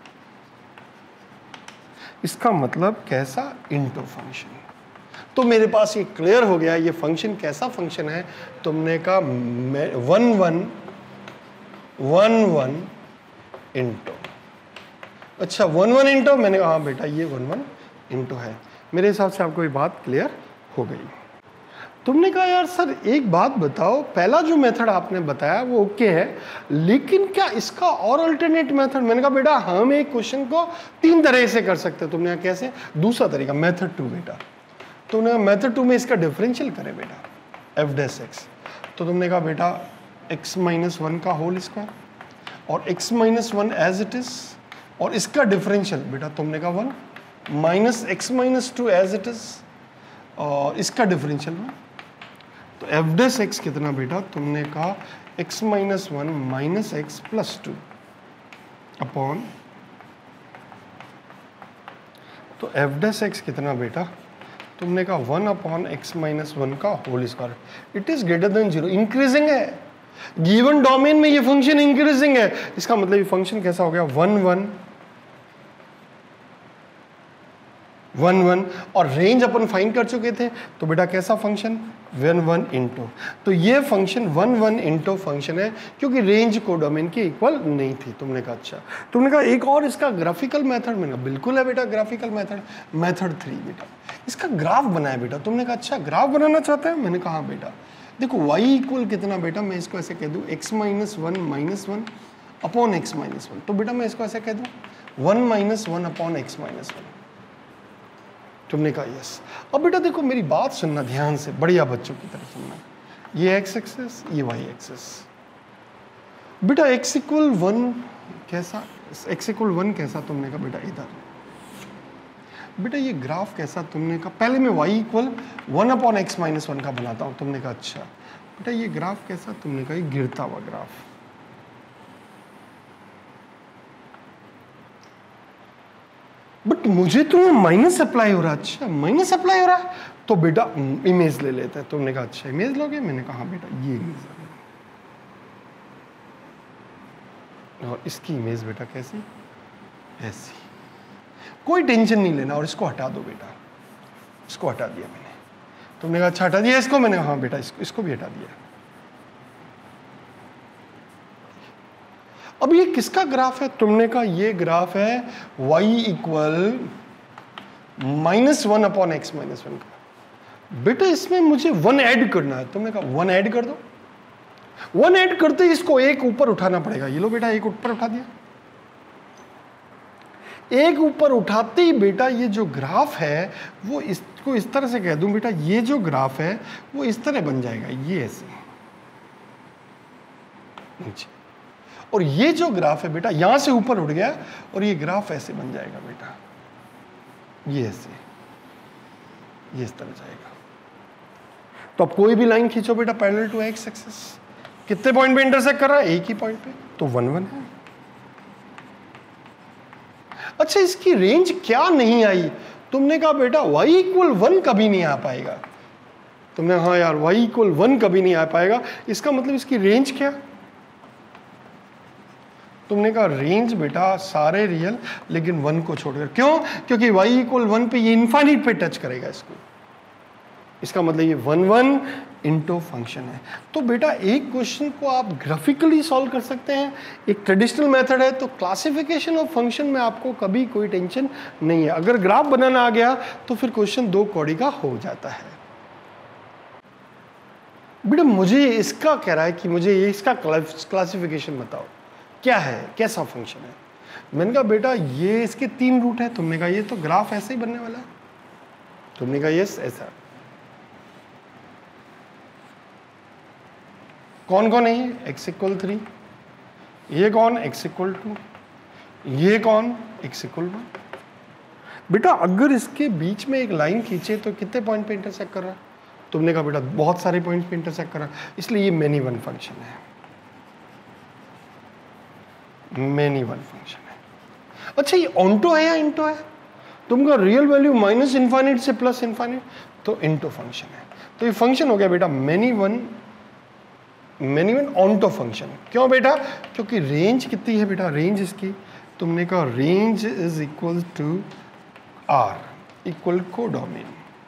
[SPEAKER 1] इसका मतलब कैसा? Into function. तो मेरे पास ये क्लियर हो गया ये फंक्शन कैसा फंक्शन है। तुमने कहा one one one one into. अच्छा वन वन इंटो, मैंने कहा हाँ बेटा ये वन वन इंटो है। मेरे हिसाब से आपको ये बात क्लियर हो गई। तुमने कहा यार सर एक बात बताओ, पहला जो मेथड आपने बताया वो ओके है, लेकिन क्या इसका और अल्टरनेट मेथड? मैंने कहा बेटा हम एक क्वेश्चन को तीन तरह से कर सकते हैं। तुमने कहा कैसे? दूसरा तरीका मेथड टू बेटा। तुमने कहा मेथड टू में इसका डिफरेंशियल करें बेटा एफ डैश एक्स। तो तुमने कहा बेटा एक्स माइनस वन का होल स्क्वायर और x minus one as it is, और इसका डिफरेंशियल बेटा तुमने कहा one minus x minus two as it is, और इसका डिफरेंशियल वन। तो एफ डैश एक्स कितना बेटा? तुमने कहा x minus one minus x plus two upon, तो एफ डैश एक्स कितना बेटा? तुमने कहा one upon x minus one का whole square. It is greater than zero, increasing है। गिवन डोमेन में ये फंक्शन इंक्रीजिंग है, इसका मतलब ये फंक्शन कैसा हो गया? वन वन वन वन, और रेंज अपन फाइंड कर चुके थे। तो बेटा कैसा फंक्शन? One one into. तो ये function one one into function है क्योंकि रेंज को डोमेन के इक्वल नहीं थी। तुमने कहा अच्छा। तुमने कहा एक और इसका ग्राफिकल मेथड? मैंने कहा बिल्कुल है बेटा ग्राफिकल मेथड। मेथड थ्री बेटा, इसका ग्राफ बनाया बेटा। तुमने कहा अच्छा ग्राफ बनाना चाहते हैं? मैंने कहा बेटा देखो y इक्वल कितना बेटा, मैं इसको ऐसे कह दूं x minus one minus one upon x minus one. तो बेटा मैं इसको ऐसे कह दूं one minus one upon x minus one. तुमने कहा यस। अब बेटा देखो मेरी बात सुनना ध्यान से, बढ़िया बच्चों की तरह सुनना। ये एक्स एक्सेस, ये वाई एक्सेस। बेटा एक्स इक्वल वन कैसा? एक्स इक्वल वन कैसा? तुमने कहा बेटा इधर। बेटा ये ग्राफ कैसा? तुमने कहा पहले मैं y equal one upon x minus one का बनाता हूँ। तुमने कहा अच्छा। बेटा ये ग्राफ कैसा? तुमने कहा ये गिरता हुआ ग्राफ। बट मुझे तो माइनस अप्लाई हो रहा है। अच्छा माइनस अप्लाई हो रहा है, तो बेटा इमेज ले लेते हैं। तुमने कहा अच्छा इमेज लोगे? मैंने कहा बेटा ये इमेज है, और इसकी इमेज बेटा कैसी? ऐसी। कोई टेंशन नहीं लेना, और इसको हटा दो बेटा। इसको हटा दिया मैंने। तुमने कहा अच्छा हटा दिया इसको? मैंने कहा हाँ बेटा इसको इसको भी हटा दिया। अब ये किसका ग्राफ है? तुमने कहा ये ग्राफ है y equal minus one upon x minus one का। बेटा इसमें मुझे वन ऐड करना है। तुमने कहा वन ऐड कर दो। वन ऐड करते ही इसको एक ऊपर उठाना पड़ेगा। ये लो बेटा एक ऊपर उठा दिया। एक ऊपर उठाते ही बेटा ये जो ग्राफ है वो इसको इस तरह से कह दूं बेटा, ये जो ग्राफ है वो इस तरह बन जाएगा, ये ऐसे नीचे, और ये जो ग्राफ है बेटा यहां से ऊपर उठ गया और ये ग्राफ ऐसे बन जाएगा बेटा, ये ऐसे, ये इस तरह जाएगा। तो अब कोई भी लाइन खींचो बेटा पैरेलल टू एक्स एक्सिस, कितने पॉइंट पे इंटरसेक्ट कर रहा है? एक ही पॉइंट पे, तो वन वन है। अच्छा इसकी रेंज क्या नहीं आई? तुमने कहा बेटा y इक्वल वन कभी नहीं आ पाएगा। तुमने हाँ यार y इक्वल वन कभी नहीं आ पाएगा, इसका मतलब इसकी रेंज क्या? तुमने कहा रेंज बेटा सारे रियल लेकिन वन को छोड़कर। क्यों? क्योंकि y इक्वल वन पे ये इनफाइनाइट पे टच करेगा इसको। इसका मतलब ये वन वन इंटू फंक्शन है। तो बेटा एक क्वेश्चन को आप ग्राफिकली सॉल्व कर सकते हैं, एक ट्रेडिशनल मेथड है, तो क्लासिफिकेशन ऑफ फंक्शन में आपको कभी कोई टेंशन नहीं है। अगर ग्राफ बनाना आ गया तो फिर क्वेश्चन दो कौड़ी का हो जाता है। बेटा मुझे इसका कह रहा है कि मुझे ये इसका क्लासिफिकेशन बताओ, क्या है, कैसा फंक्शन है। मैंने कहा बेटा ये इसके तीन रूट है। तुमने कहा ये तो ग्राफ ऐसे ही बनने वाला है। तुमने कहा यस ऐसा। कौन कौन है ये? एक्स इक्वल थ्री, ये कौन? एक्स इक्वल टू, ये कौन? X equal one. बेटा अगर इसके बीच में एक लाइन खींचे तो कितने पॉइंट पे इंटरसेक्ट कर रहा है? तुमने कहा बेटा बहुत सारे पॉइंट पे इंटरसेक्ट कर रहा है, इसलिए ये मेनी वन फंक्शन है, मेनी वन फंक्शन है। अच्छा ये ऑन्टो है या इंटो है? तुमका रियल वैल्यू माइनस इनफाइनाइट से प्लस इनफाइनाइट, तो इंटो फंक्शन है। तो ये फंक्शन हो गया बेटा many one, many one onto function. क्यों बेटा? क्योंकि रेंज कितनी है बेटा? रेंज इसकी, तुमने कहा range is equal to r equal codomain.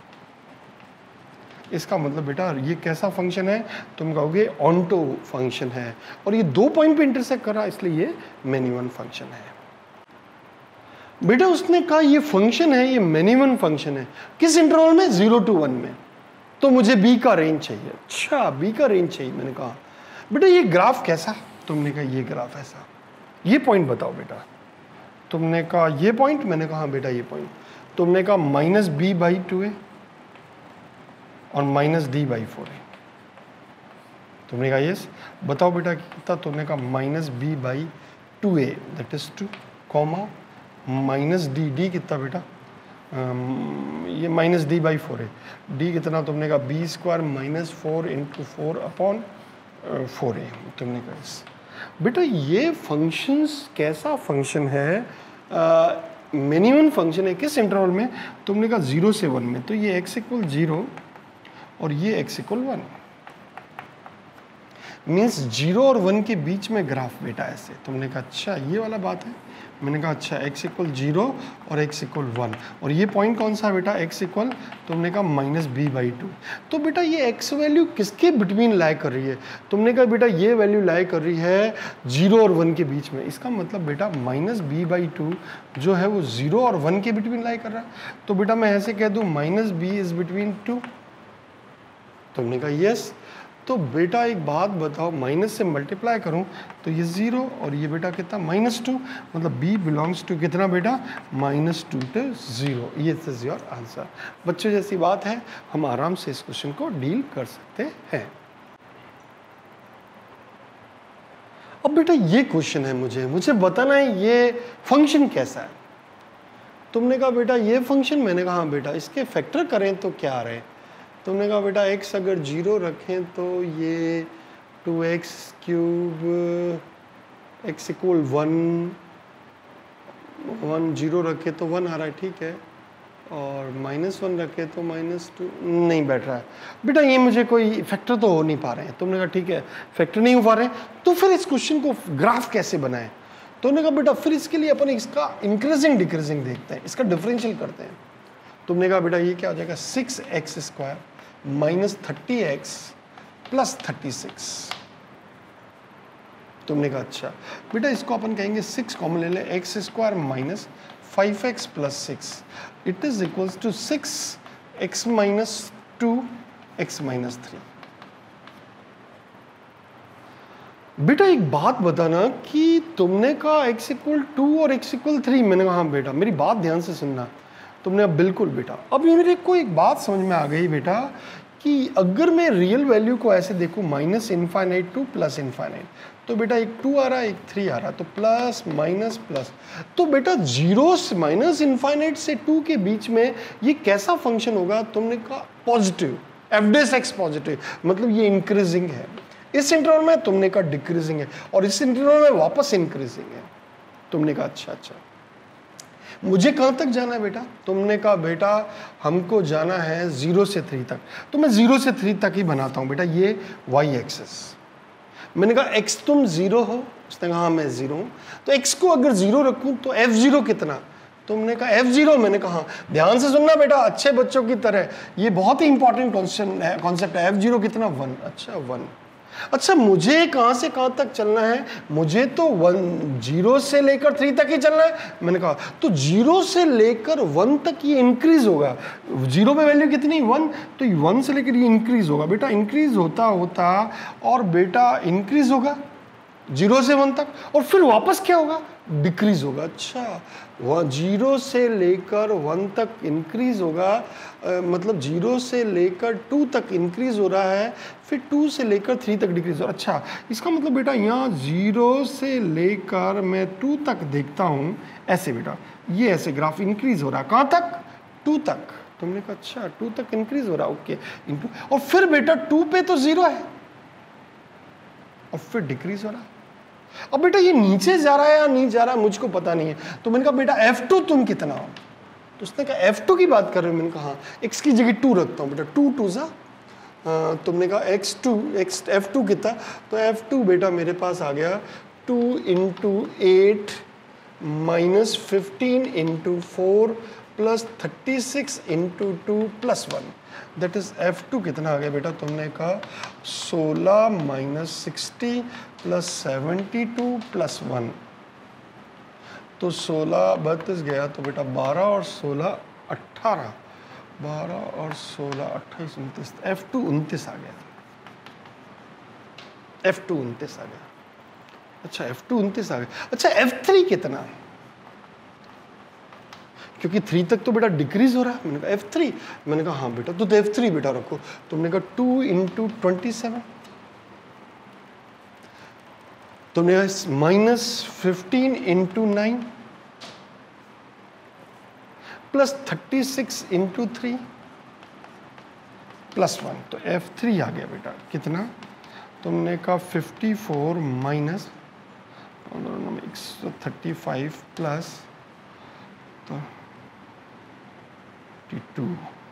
[SPEAKER 1] इसका मतलब बेटा ये कैसा फंक्शन है? तुम कहोगे ऑन्टो फंक्शन है, और ये दो पॉइंट पे इंटरसेक्ट कर रहा है, इसलिए ये मेनी वन फंक्शन है। बेटा उसने कहा ये फंक्शन है, ये मेनी वन फंक्शन है, किस इंटरवल में? जीरो टू वन में। तो मुझे बी का रेंज चाहिए। अच्छा बी का रेंज चाहिए। मैंने कहा बेटा ये ग्राफ कैसा? तुमने कहा ये ग्राफ ऐसा। ये पॉइंट बताओ बेटा। तुमने कहा ये पॉइंट। मैंने कहा बेटा ये पॉइंट। तुमने कहा माइनस बी बाई टू है और माइनस डी बाई फोर है। तुमने कहा यस। बताओ बेटा कितना? तुमने कहा minus b by two a that is two, comma minus d, d कितना बेटा? Um, ये माइनस डी बाई फोर है। डी कितना? तुमने कहा b square minus four into four upon four है। तुमने कहा इस बेटा ये फंक्शंस कैसा फंक्शन है? मेनी वन फंक्शन है, किस इंटरवल में? तुमने कहा जीरो से वन में। तो ये एक्स इक्वल जीरो और ये x equal one, means zero और वन के बीच में ग्राफ बेटा ऐसे। तुमने कहा अच्छा ये वाला बात है। मैंने कहा अच्छा एक्स इक्वल जीरो और एक्स इक्वल वन, और ये पॉइंट कौन सा है बेटा? एक्स इक्वल, तुमने कहा माइनस बी बाई टू। तो बेटा ये एक्स वैल्यू किसके बिटवीन लाई कर रही है? तुमने कहा बेटा ये वैल्यू लाई कर रही है जीरो और वन के बीच में। इसका मतलब बेटा माइनस बी बाई टू जो है वो जीरो और वन के बिटवीन लाई कर रहा है। तो बेटा मैं ऐसे कह दूँ minus b is between two. तुमने कहा यस। तो बेटा एक बात बताओ, माइनस से मल्टीप्लाई करूं तो ये जीरो और ये बेटा कितना? Minus two. मतलब b बिलोंग्स टू कितना बेटा? Minus two to zero. ये इज योर आंसर। बच्चों जैसी बात है, हम आराम से इस क्वेश्चन को डील कर सकते हैं। अब बेटा ये क्वेश्चन है, मुझे मुझे बताना है ये फंक्शन कैसा है। तुमने कहा बेटा ये फंक्शन। मैंने कहा हाँ बेटा इसके फैक्टर करें तो क्या आ रहे हैं? तुमने कहा बेटा x अगर जीरो रखें तो ये two x cube, x equal one, one zero रखे तो वन आ रहा है, ठीक है, और माइनस वन रखे तो माइनस टू नहीं बैठ रहा है। बेटा ये मुझे कोई फैक्टर तो हो नहीं पा रहे हैं। तुमने कहा ठीक है फैक्टर नहीं हो पा रहे हैं, तो फिर इस क्वेश्चन को ग्राफ कैसे बनाएं? तुमने कहा बेटा फिर इसके लिए अपन इसका इंक्रीजिंग डिक्रीजिंग देखते हैं, इसका डिफरेंशियल करते हैं। तुमने कहा बेटा ये क्या हो जाएगा? Six x square minus thirty x plus thirty six. तुमने कहा अच्छा बेटा इसको अपन कहेंगे सिक्स कॉमन ले लें, x square minus five x plus six, it is equals to six x minus two x minus three. बेटा एक बात बताना कि तुमने कहा x इक्वल टू और x इक्वल थ्री। मैंने कहा हाँ बेटा, मेरी बात ध्यान से सुनना। तुमने अब बिल्कुल बेटा, अब ये मेरे को एक बात समझ में आ गई बेटा कि अगर मैं रियल वैल्यू को ऐसे देखूं minus infinite to plus infinite, तो बेटा एक टू आ रहा है एक थ्री आ रहा है, तो प्लस माइनस प्लस। तो बेटा जीरो से माइनस इनफाइनाइट से टू के बीच में ये कैसा फंक्शन होगा? तुमने कहा positive, f dash x positive, मतलब ये इंक्रीजिंग है। इस इंटरवल में तुमने कहा डिक्रीजिंग है, और इस इंटरवल में वापस इंक्रीजिंग है। तुमने कहा अच्छा अच्छा मुझे कहाँ तक जाना है बेटा? तुमने कहा बेटा हमको जाना है जीरो से थ्री तक, तो मैं जीरो से थ्री तक ही बनाता हूँ बेटा। ये वाई एक्सेस, मैंने कहा एक्स तुम जीरो हो, उसने कहा हाँ मैं जीरो हूँ, तो एक्स को अगर जीरो रखूँ तो एफ जीरो कितना? तुमने कहा एफ जीरो, मैंने कहा ध्यान से सुनना बेटा अच्छे बच्चों की तरह, ये बहुत ही इंपॉर्टेंट कॉन्सेप्ट है कॉन्सेप्ट है एफ जीरो कितना वन, अच्छा वन। अच्छा मुझे कहां से कहां तक चलना है, मुझे तो वन जीरो से लेकर थ्री तक ही चलना है। मैंने कहा तो जीरो से लेकर वन तक ये इंक्रीज होगा, जीरो पे वैल्यू कितनी वन, तो वन से लेकर ये इंक्रीज होगा बेटा, इंक्रीज होता होता और बेटा इंक्रीज होगा जीरो से वन तक, और फिर वापस क्या होगा, डिक्रीज होगा। अच्छा वह जीरो से लेकर वन तक इंक्रीज होगा, आ, मतलब जीरो से लेकर टू तक इंक्रीज हो रहा है, फिर टू से लेकर थ्री तक डिक्रीज हो रहा है। अच्छा इसका मतलब बेटा यहाँ जीरो से लेकर मैं टू तक देखता हूँ ऐसे बेटा, ये ऐसे ग्राफ इंक्रीज हो रहा है, कहाँ तक, टू तक। तुमने कहा अच्छा टू तक इंक्रीज हो रहा है, ओके इंटू, और फिर बेटा टू पे तो जीरो है और फिर डिक्रीज हो रहा है। अब बेटा ये नीचे जा रहा है या नहीं जा रहा है मुझको पता नहीं है, तो मैंने कहा बेटा एफ टू तुम कितना हो, तो उसने कहा एफ टू की बात कर रहे हो, मैंने कहा हाँ, एक्स की जगह टू रखता हूँ बेटा, टू टू सा, तुमने कहा x two x f two कितना, तो एफ टू बेटा मेरे पास आ गया two into eight minus fifteen into four plus thirty six into two plus one, that is f two कितना आ गया बेटा, तुमने कहा सोलह minus sixty plus seventy two plus one, तो सोलह बत्तीस गया, तो बेटा बारह और सोलह अट्ठारह, बारह और सोलह अट्ठाईस उनतीस, एफ टू उनतीस आ गया, एफ टू उनतीस आ गया। अच्छा एफ टू उनतीस आ गया। अच्छा एफ थ्री कितना, क्योंकि थ्री तक तो बेटा डिक्रीज हो रहा है, मैंने कहा एफ थ्री, मैंने कहा हाँ बेटा, तो एफ थ्री बेटा रखो, तुमने कहा टू इंटू ट्वेंटी सेवन, तुमने कहा minus fifteen into nine plus thirty six into three plus one, तो एफ थ्री आ गया बेटा कितना, तुमने कहा fifty four minus thirty five plus तो two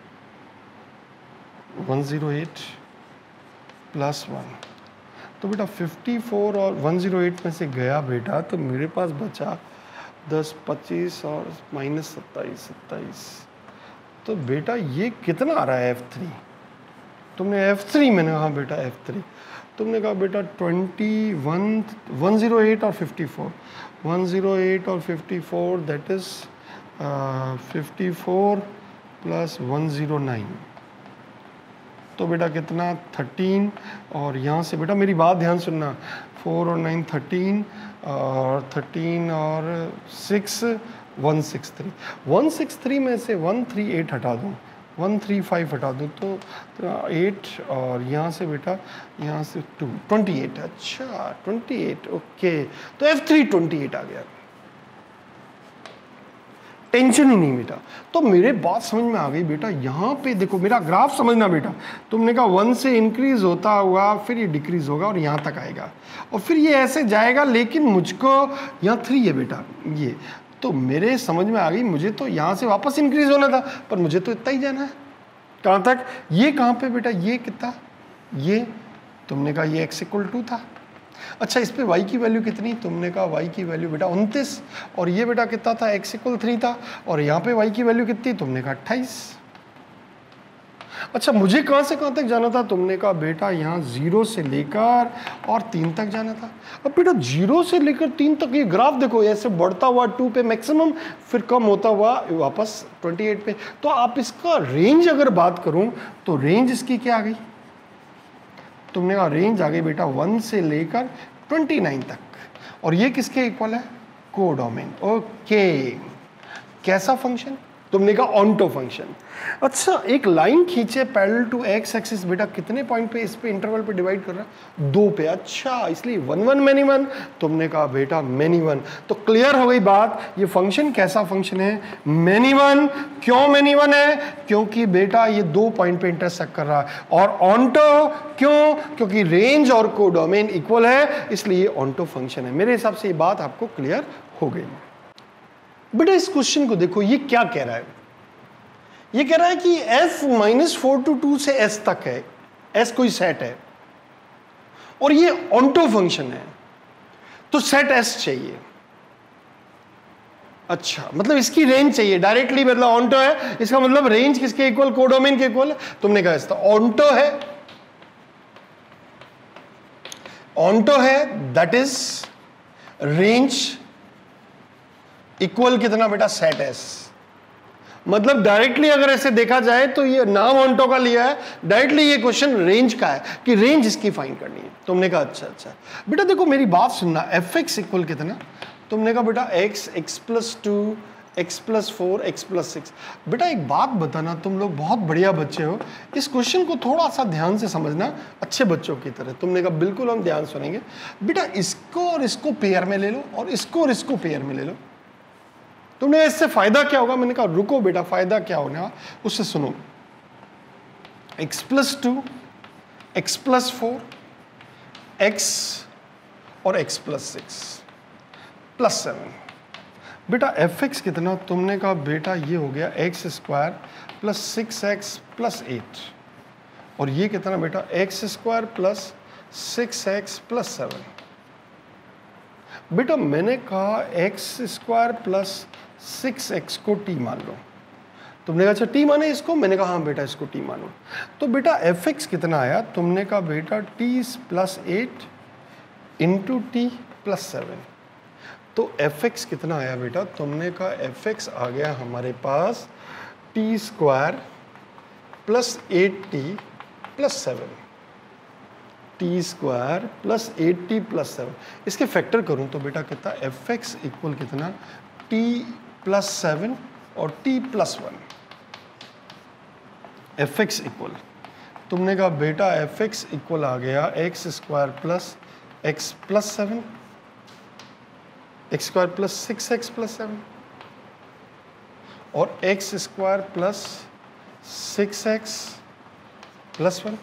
[SPEAKER 1] one zero eight plus one, तो बेटा फिफ्टी फोर और वन ज़ीरो एट में से गया बेटा, तो मेरे पास बचा दस पच्चीस और माइनस सत्ताईस सत्ताईस, तो बेटा ये कितना आ रहा है एफ थ्री, तुमने एफ थ्री, मैंने कहा बेटा एफ थ्री, तुमने कहा बेटा twenty one one zero eight और fifty four, one zero eight और fifty four that is fifty four plus one zero nine, तो बेटा कितना थर्टीन, और यहाँ से बेटा मेरी बात ध्यान सुनना, फोर और नाइन थर्टीन, और थर्टीन और six one six three, one six three में से वन थ्री एट हटा दूँ, वन थ्री फाइव हटा दूँ, तो एट, और यहाँ से बेटा यहाँ से टू, ट्वेंटी एट, अच्छा ट्वेंटी एट, ओके, तो एफ थ्री ट्वेंटी एट आ गया, टेंशन ही नहीं बेटा। तो मेरे बात समझ में आ गई बेटा, यहाँ पे देखो मेरा ग्राफ समझना बेटा, तुमने कहा वन से इंक्रीज होता हुआ फिर ये डिक्रीज होगा और यहाँ तक आएगा और फिर ये ऐसे जाएगा, लेकिन मुझको यहाँ थ्री है बेटा ये, तो मेरे समझ में आ गई, मुझे तो यहाँ से वापस इंक्रीज होना था पर मुझे तो इतना ही जाना है, कहाँ तक, ये कहाँ पे बेटा, ये कितना, ये तुमने कहा ये एक्स इक्वल टू था। अच्छा इस पे y की वैल्यू कितनी, तुमने कहा y की वैल्यू बेटा उनतीस, और ये बेटा कितना था, x इक्वल थ्री था, और यहाँ पे y की वैल्यू कितनी, तुमने कहा अट्ठाईस। अच्छा मुझे कहाँ से कहाँ तक जाना था, तुमने कहा बेटा यहाँ जीरो से लेकर और तीन तक जाना था। अब बेटा जीरो से लेकर तीन तक ये ग्राफ देखो ऐसे बढ़ता हुआ टू पे मैक्सिमम, फिर कम होता हुआ वापस ट्वेंटी एट पे, तो आप इसका रेंज अगर बात करूँ तो रेंज इसकी क्या आ गई, तुमने कहा रेंज आ गई बेटा वन से लेकर ट्वेंटी नाइन तक, और ये किसके इक्वल है, कोडोमेन, ओके। कैसा फंक्शन, तुमने कहा ऑन्टो फंक्शन। अच्छा एक लाइन खींचे पैरेलल टू एक्स एक्सिस, बेटा कितने पॉइंट पे इस पे इंटरवल पे डिवाइड कर रहा है, दो पे, अच्छा इसलिए वन वन मैनी वन, तुमने कहा बेटा मैनी वन, तो क्लियर हो गई बात, ये फंक्शन कैसा फंक्शन है, मैनी वन। क्यों मैनी वन है, क्योंकि बेटा ये दो पॉइंट पे इंटरसेक्ट कर रहा है, और ऑन्टो क्यों, क्योंकि रेंज और कोडोमेन इक्वल है, इसलिए ऑन्टो फंक्शन है। मेरे हिसाब से ये बात आपको क्लियर हो गई। बेटा इस क्वेश्चन को देखो, ये क्या कह रहा है, ये कह रहा है कि f minus four to two से s तक है, s कोई सेट है और ये ऑन्टो फंक्शन है, तो सेट s चाहिए। अच्छा, मतलब इसकी रेंज चाहिए डायरेक्टली, मतलब ऑन्टो है, इसका मतलब रेंज किसके इक्वल, कोडोमेन के इक्वल है। तुमने कहा इसका ऑन्टो है, ऑन्टो है, दैट इज रेंज इक्वल कितना बेटा, सेट एस। मतलब डायरेक्टली अगर ऐसे देखा जाए तो ये नाम ऑन्टो का लिया है, डायरेक्टली ये क्वेश्चन रेंज का है कि रेंज इसकी फाइंड करनी है। तुमने कहा अच्छा अच्छा बेटा देखो मेरी बात सुनना, एफ एक्स इक्वल कितना, तुमने कहा बेटा x, x plus two, x plus four, x plus six. बेटा एक बात बताना, तुम लोग बहुत बढ़िया बच्चे हो, इस क्वेश्चन को थोड़ा सा ध्यान से समझना, अच्छे बच्चों की तरह। तुमने कहा बिल्कुल हम ध्यान सुनेंगे। बेटा इसको और इसको पेयर में ले लो और इसको और इसको पेयर में ले लो। तुमने इससे फायदा क्या होगा, मैंने कहा रुको बेटा, फायदा क्या होने वाला उससे सुनो। X plus two, x plus four, x और x plus six plus seven. बेटा एफ एक्स कितना, तुमने कहा बेटा ये हो गया x square plus six x plus eight, और ये कितना बेटा, x square plus six x plus seven. बेटा मैंने कहा x square plus six x को टी मान लो। तुमने कहा अच्छा टी माने इसको, मैंने कहा हाँ बेटा इसको टी मानो। तो बेटा एफ एक्स कितना आया, तुमने कहा बेटा t plus eight into t plus seven. तो एफ एक्स कितना आया बेटा, तुमने कहा एफ एक्स आ गया हमारे पास t square plus eight t plus seven, t square plus eight t plus seven. इसके फैक्टर करूं तो बेटा कितना, एफ एक्स इक्वल कितना, टी प्लस सेवन और t plus one. F x equal, तुमने कहा बेटा एफ एक्स इक्वल आ गया x square plus x plus seven, x square plus six x plus seven, और x square plus six x plus one.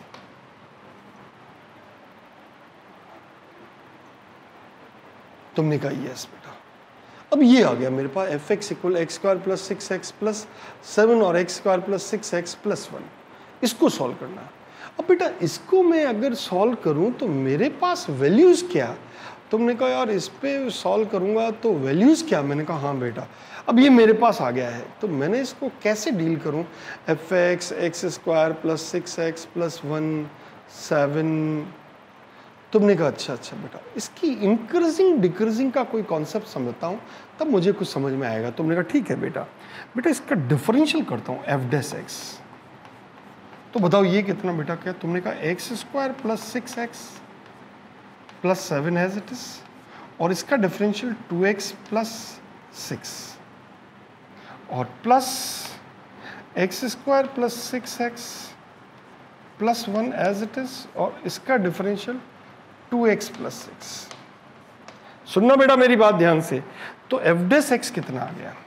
[SPEAKER 1] तुमने कहा yes बेटा। अब ये आ गया मेरे पास f x equal x square plus six x plus seven और x square plus six x plus one. इसको सॉल्व करना है। अब बेटा इसको मैं अगर सॉल्व करूं तो मेरे पास वैल्यूज क्या, तुमने कहा यार इस पे सॉल्व करूंगा तो वैल्यूज क्या, मैंने कहा हाँ बेटा। अब ये मेरे पास आ गया है तो मैंने इसको कैसे डील करूं, f x x square plus six x plus one seven. तुमने कहा अच्छा अच्छा बेटा इसकी इंक्रीजिंग डिक्रीजिंग का कोई कॉन्सेप्ट समझता हूँ तब मुझे कुछ समझ में आएगा। तुमने कहा ठीक है बेटा, बेटा इसका डिफरेंशियल करता हूँ एफ डैश एक्स। तो बताओ ये कितना बेटा, क्या तुमने कहा x square plus six x plus seven as it is, और इसका differential two x plus six और plus x square plus six x plus one as it is, और इसका differential two x plus six. सुनना बेटा मेरी बात ध्यान से। तो एफ डैश एक्स कितना आ गया,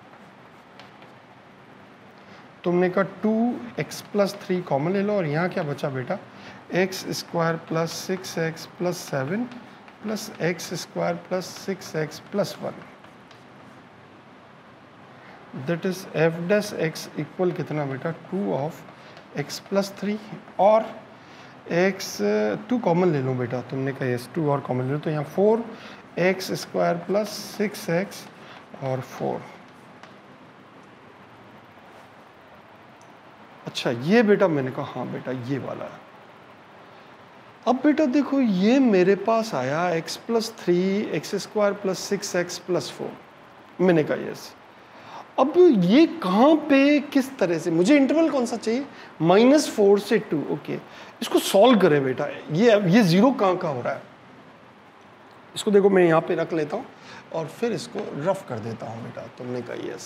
[SPEAKER 1] तुमने कहा two x plus three common ले लो, और यहाँ क्या बचा बेटा, x square plus six x plus seven plus x square plus six x plus one. That is f dash x equal कितना बेटा, two of x plus three और एक्स टू कॉमन ले लो बेटा। तुमने कहा यस टू और common ले लो, तो यहाँ four x square plus six x और फोर। अच्छा ये बेटा, मैंने कहा हाँ बेटा ये वाला है। अब बेटा देखो ये मेरे पास आया x plus three x square plus six x plus four, मैंने कहा यस। अब ये कहाँ पे किस तरह से, मुझे इंटरवल कौन सा चाहिए, माइनस फोर से टू। ओके इसको सॉल्व करें बेटा, ये ये जीरो कहाँ का हो रहा है, इसको देखो मैं यहाँ पे रख लेता हूँ और फिर इसको रफ कर देता हूँ बेटा। तुमने कहा यस।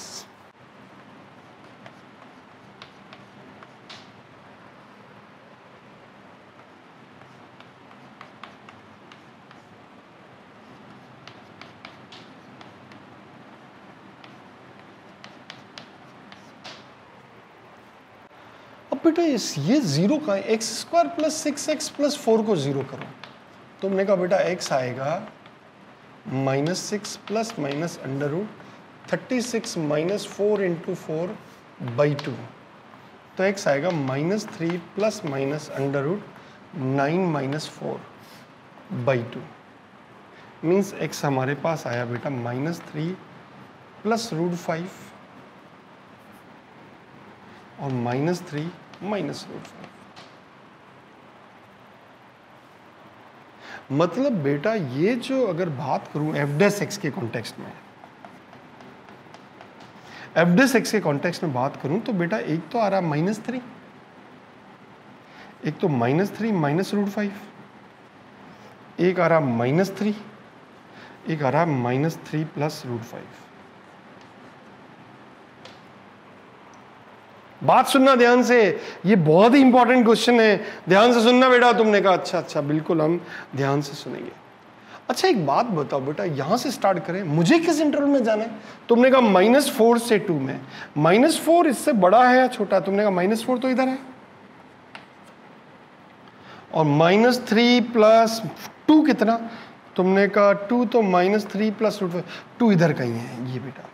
[SPEAKER 1] अब बेटा इस ये जीरो का x square plus six x plus four को जीरो करो। तुमने कहा बेटा एक्स आएगा minus six plus minus under root thirty six minus four into four by two, तो एक्स आएगा minus three plus minus under root nine minus four by two. Means x हमारे पास आया बेटा minus three plus root five और minus three minus root five. मतलब बेटा ये जो अगर बात करूं एफ डेस एक्स के कॉन्टेक्स्ट में, एफ डेस एक्स के कॉन्टेक्स्ट में बात करूं तो बेटा एक तो आ रहा माइनस थ्री, एक तो minus three minus root five, एक आ रहा माइनस थ्री, एक आ रहा minus three plus root five. बात सुनना ध्यान से, ये बहुत ही इंपॉर्टेंट क्वेश्चन है, ध्यान से सुनना बेटा। तुमने कहा अच्छा अच्छा बिल्कुल हम ध्यान से सुनेंगे। अच्छा एक बात बताओ बेटा, यहां से स्टार्ट करें, मुझे किस इंटरवल में जाना है? तुमने कहा माइनस फोर से टू में। माइनस फोर इससे बड़ा है या छोटा? तुमने कहा माइनस फोर तो इधर है, और माइनस थ्री प्लस टू कितना? तुमने कहा टू, तो minus three plus root five, two इधर कहीं है ये बेटा।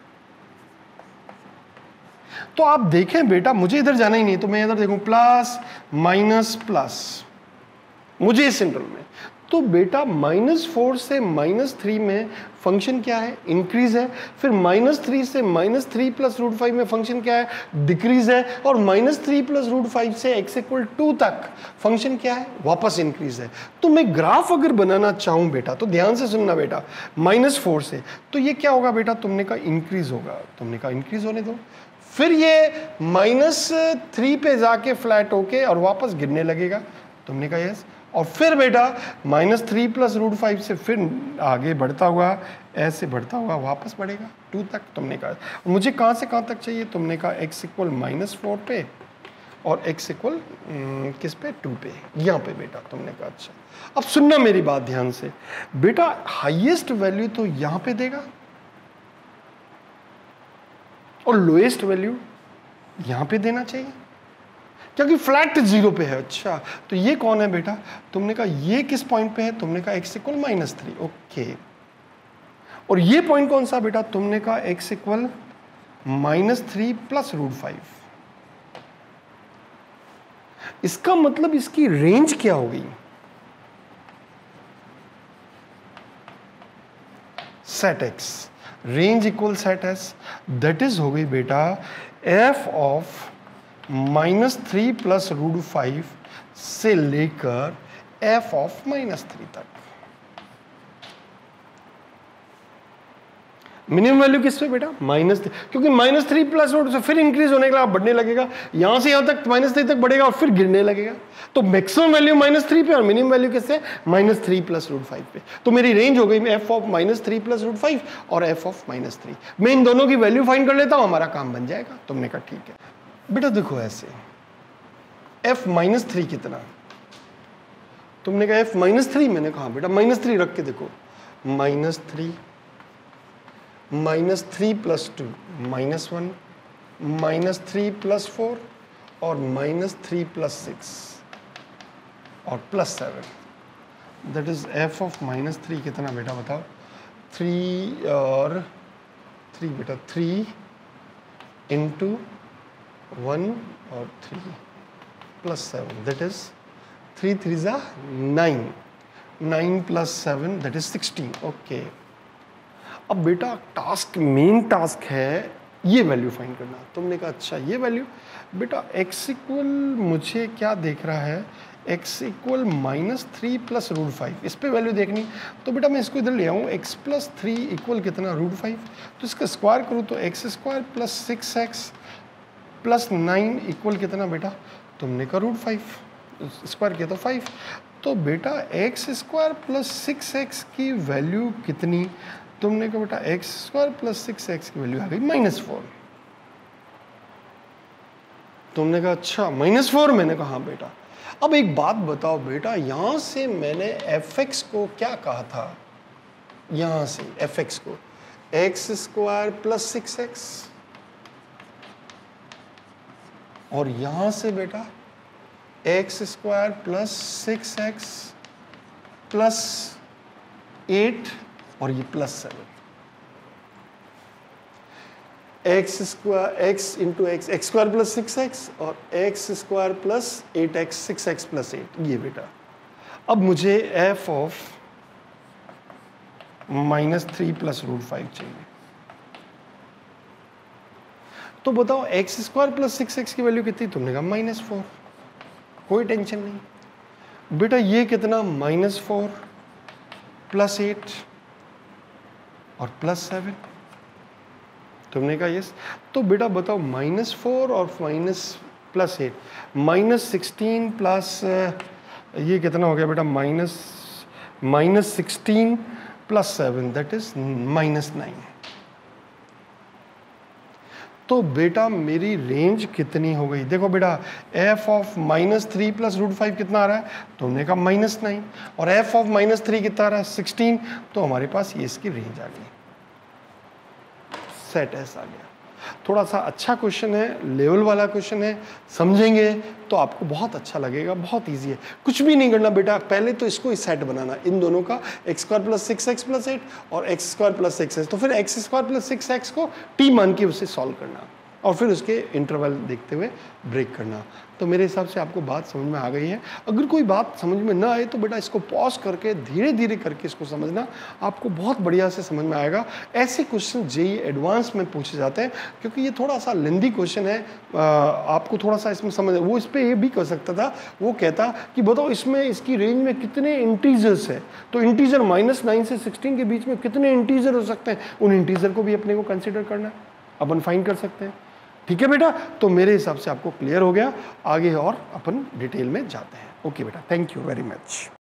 [SPEAKER 1] तो आप देखें बेटा, मुझे इधर जाना ही नहीं, तो मैं इधर देखूं प्लस माइनस प्लस, मुझे इस इंटरवल में। तो बेटा माइनस फोर से माइनस थ्री में फंक्शन क्या है? इंक्रीज है। फिर माइनस थ्री से minus three plus root five में फंक्शन क्या है? डिक्रीज है। और minus three plus root five से एक्स इक्वल टू तक फंक्शन क्या है? वापस इंक्रीज है। तो मैं ग्राफ अगर बनाना चाहूं बेटा, तो ध्यान से सुनना बेटा, माइनस फोर से तो ये क्या होगा बेटा? तुमने कहा इंक्रीज होगा, तुमने कहा इंक्रीज होने दो। फिर ये माइनस थ्री पे जाके फ्लैट होके और वापस गिरने लगेगा, तुमने कहा यस। और फिर बेटा minus three plus root five से फिर आगे बढ़ता हुआ, ऐसे बढ़ता हुआ वापस बढ़ेगा टू तक, तुमने कहा। मुझे कहाँ से कहाँ तक चाहिए? तुमने कहा एक्स इक्वल माइनस फोर पे और एक्स इक्वल किस पे? टू पे, यहाँ पे बेटा। तुमने कहा अच्छा। अब सुनना मेरी बात ध्यान से बेटा, हाईएस्ट वैल्यू तो यहाँ पे देगा और लोएस्ट वैल्यू यहाँ पे देना चाहिए, क्योंकि फ्लैट जीरो पे है। अच्छा तो ये कौन है बेटा? तुमने कहा ये किस पॉइंट पे है? तुमने कहा x equal minus three, okay. और ये पॉइंट कौन सा बेटा? तुमने कहा x equal minus three plus root five. इसका मतलब इसकी रेंज क्या हो गई? Set x, range equal set s, that is हो गई बेटा f of minus three plus root five से लेकर एफ ऑफ माइनस थ्री तक। मिनिमम वैल्यू किस पे बेटा? माइनस थ्री, क्योंकि माइनस थ्री प्लस रूट से फिर इंक्रीज होने के बाद बढ़ने लगेगा, यहां से यहां तक माइनस थ्री तक बढ़ेगा और फिर गिरने लगेगा। तो मैक्सिमम वैल्यू माइनस थ्री पे और मिनिमम वैल्यू किससे? Minus three plus root five पे। तो मेरी रेंज हो गई f of minus three plus root five और एफ ऑफ माइनस थ्री। मैं इन दोनों की वैल्यू फाइंड कर लेता हूं, हमारा काम बन जाएगा। तुमने कहा ठीक है बेटा। देखो ऐसे f माइनस थ्री कितना? तुमने कहा f माइनस थ्री, मैंने कहा बेटा माइनस थ्री रख के देखो, minus three minus three plus two minus one, minus three plus four और माइनस थ्री प्लस सिक्स और plus seven, that is f of minus three कितना बेटा बताओ? थ्री और थ्री बेटा, थ्री इंटू वन और three plus seven, that is three three जा nine, nine plus seven that is sixteen, okay. अब बेटा टास्क, मेन टास्क है ये वैल्यू फाइंड करना। तुमने कहा अच्छा ये वैल्यू बेटा, x इक्वल मुझे क्या देख रहा है? x equal minus three plus root five, इस पे वैल्यू देखनी। तो बेटा मैं इसको इधर ले आऊँ, x प्लस थ्री इक्वल कितना? Root five. तो इसका स्क्वायर करूँ तो x square plus six x plus nine equal कितना बेटा? तुमने कहा रूट फाइव, स्क्वायर किया तो फाइव। तो बेटा x square plus six x की वैल्यू कितनी? तुमने कहा बेटा x square plus six x की वैल्यू आ गई माइनस फोर। तुमने कहा अच्छा माइनस फोर, मैंने कहा हाँ बेटा। अब एक बात बताओ बेटा, यहां से मैंने एफ एक्स को क्या कहा था? यहां से एफ एक्स को x square plus six x, और यहां से बेटा x square plus six x plus eight और ये plus seven, x square x into x, x square plus six x और x square plus eight x, six x plus eight, ये बेटा। अब मुझे f of minus three plus root five चाहिए। तो बताओ x square plus six x की value कितनी, तुमने कहा माइनस फोर, कोई टेंशन नहीं बेटा। ये कितना, माइनस फोर प्लस एट और प्लस सेवन, तुमने कहा यस। तो बेटा बताओ माइनस फोर और minus plus eight, minus sixteen plus ये कितना हो गया बेटा, minus minus sixteen plus seven that is minus nine. तो बेटा मेरी रेंज कितनी हो गई, देखो बेटा f of minus three plus root five कितना आ रहा है, तुमने कहा माइनस नाइन, और एफ ऑफ माइनस थ्री कितना आ रहा है, सिक्सटीन। तो हमारे पास ये इसकी रेंज आ गई, सेट एस आ गया। थोड़ा सा अच्छा क्वेश्चन है, लेवल वाला क्वेश्चन है, समझेंगे तो आपको बहुत अच्छा लगेगा, बहुत इजी है। कुछ भी नहीं करना बेटा, पहले तो इसको सेट बनाना, इन दोनों का x square plus six x plus eight और x square plus six x, तो फिर x square plus six x को टी मान के उसे सॉल्व करना और फिर उसके इंटरवल देखते हुए ब्रेक करना। तो मेरे हिसाब से आपको बात समझ में आ गई है। अगर कोई बात समझ में ना आए तो बेटा इसको पॉज करके धीरे धीरे करके इसको समझना, आपको बहुत बढ़िया से समझ में आएगा। ऐसे क्वेश्चन जेईई एडवांस में पूछे जाते हैं क्योंकि ये थोड़ा सा लेंदी क्वेश्चन है, आ, आपको थोड़ा सा इसमें समझ, वो इस पर ये भी कर सकता था, वो कहता कि बताओ इसमें इसकी रेंज में कितने इंटीजर्स है, तो इंटीजर माइनस नाइन से सिक्सटीन के बीच में कितने इंटीजर हो सकते हैं, उन इंटीजर को भी अपने को कंसिडर करना है, अपन फाइंड कर सकते हैं। ठीक है बेटा, तो मेरे हिसाब से आपको क्लियर हो गया, आगे और अपन डिटेल में जाते हैं। ओके बेटा, थैंक यू वेरी मच।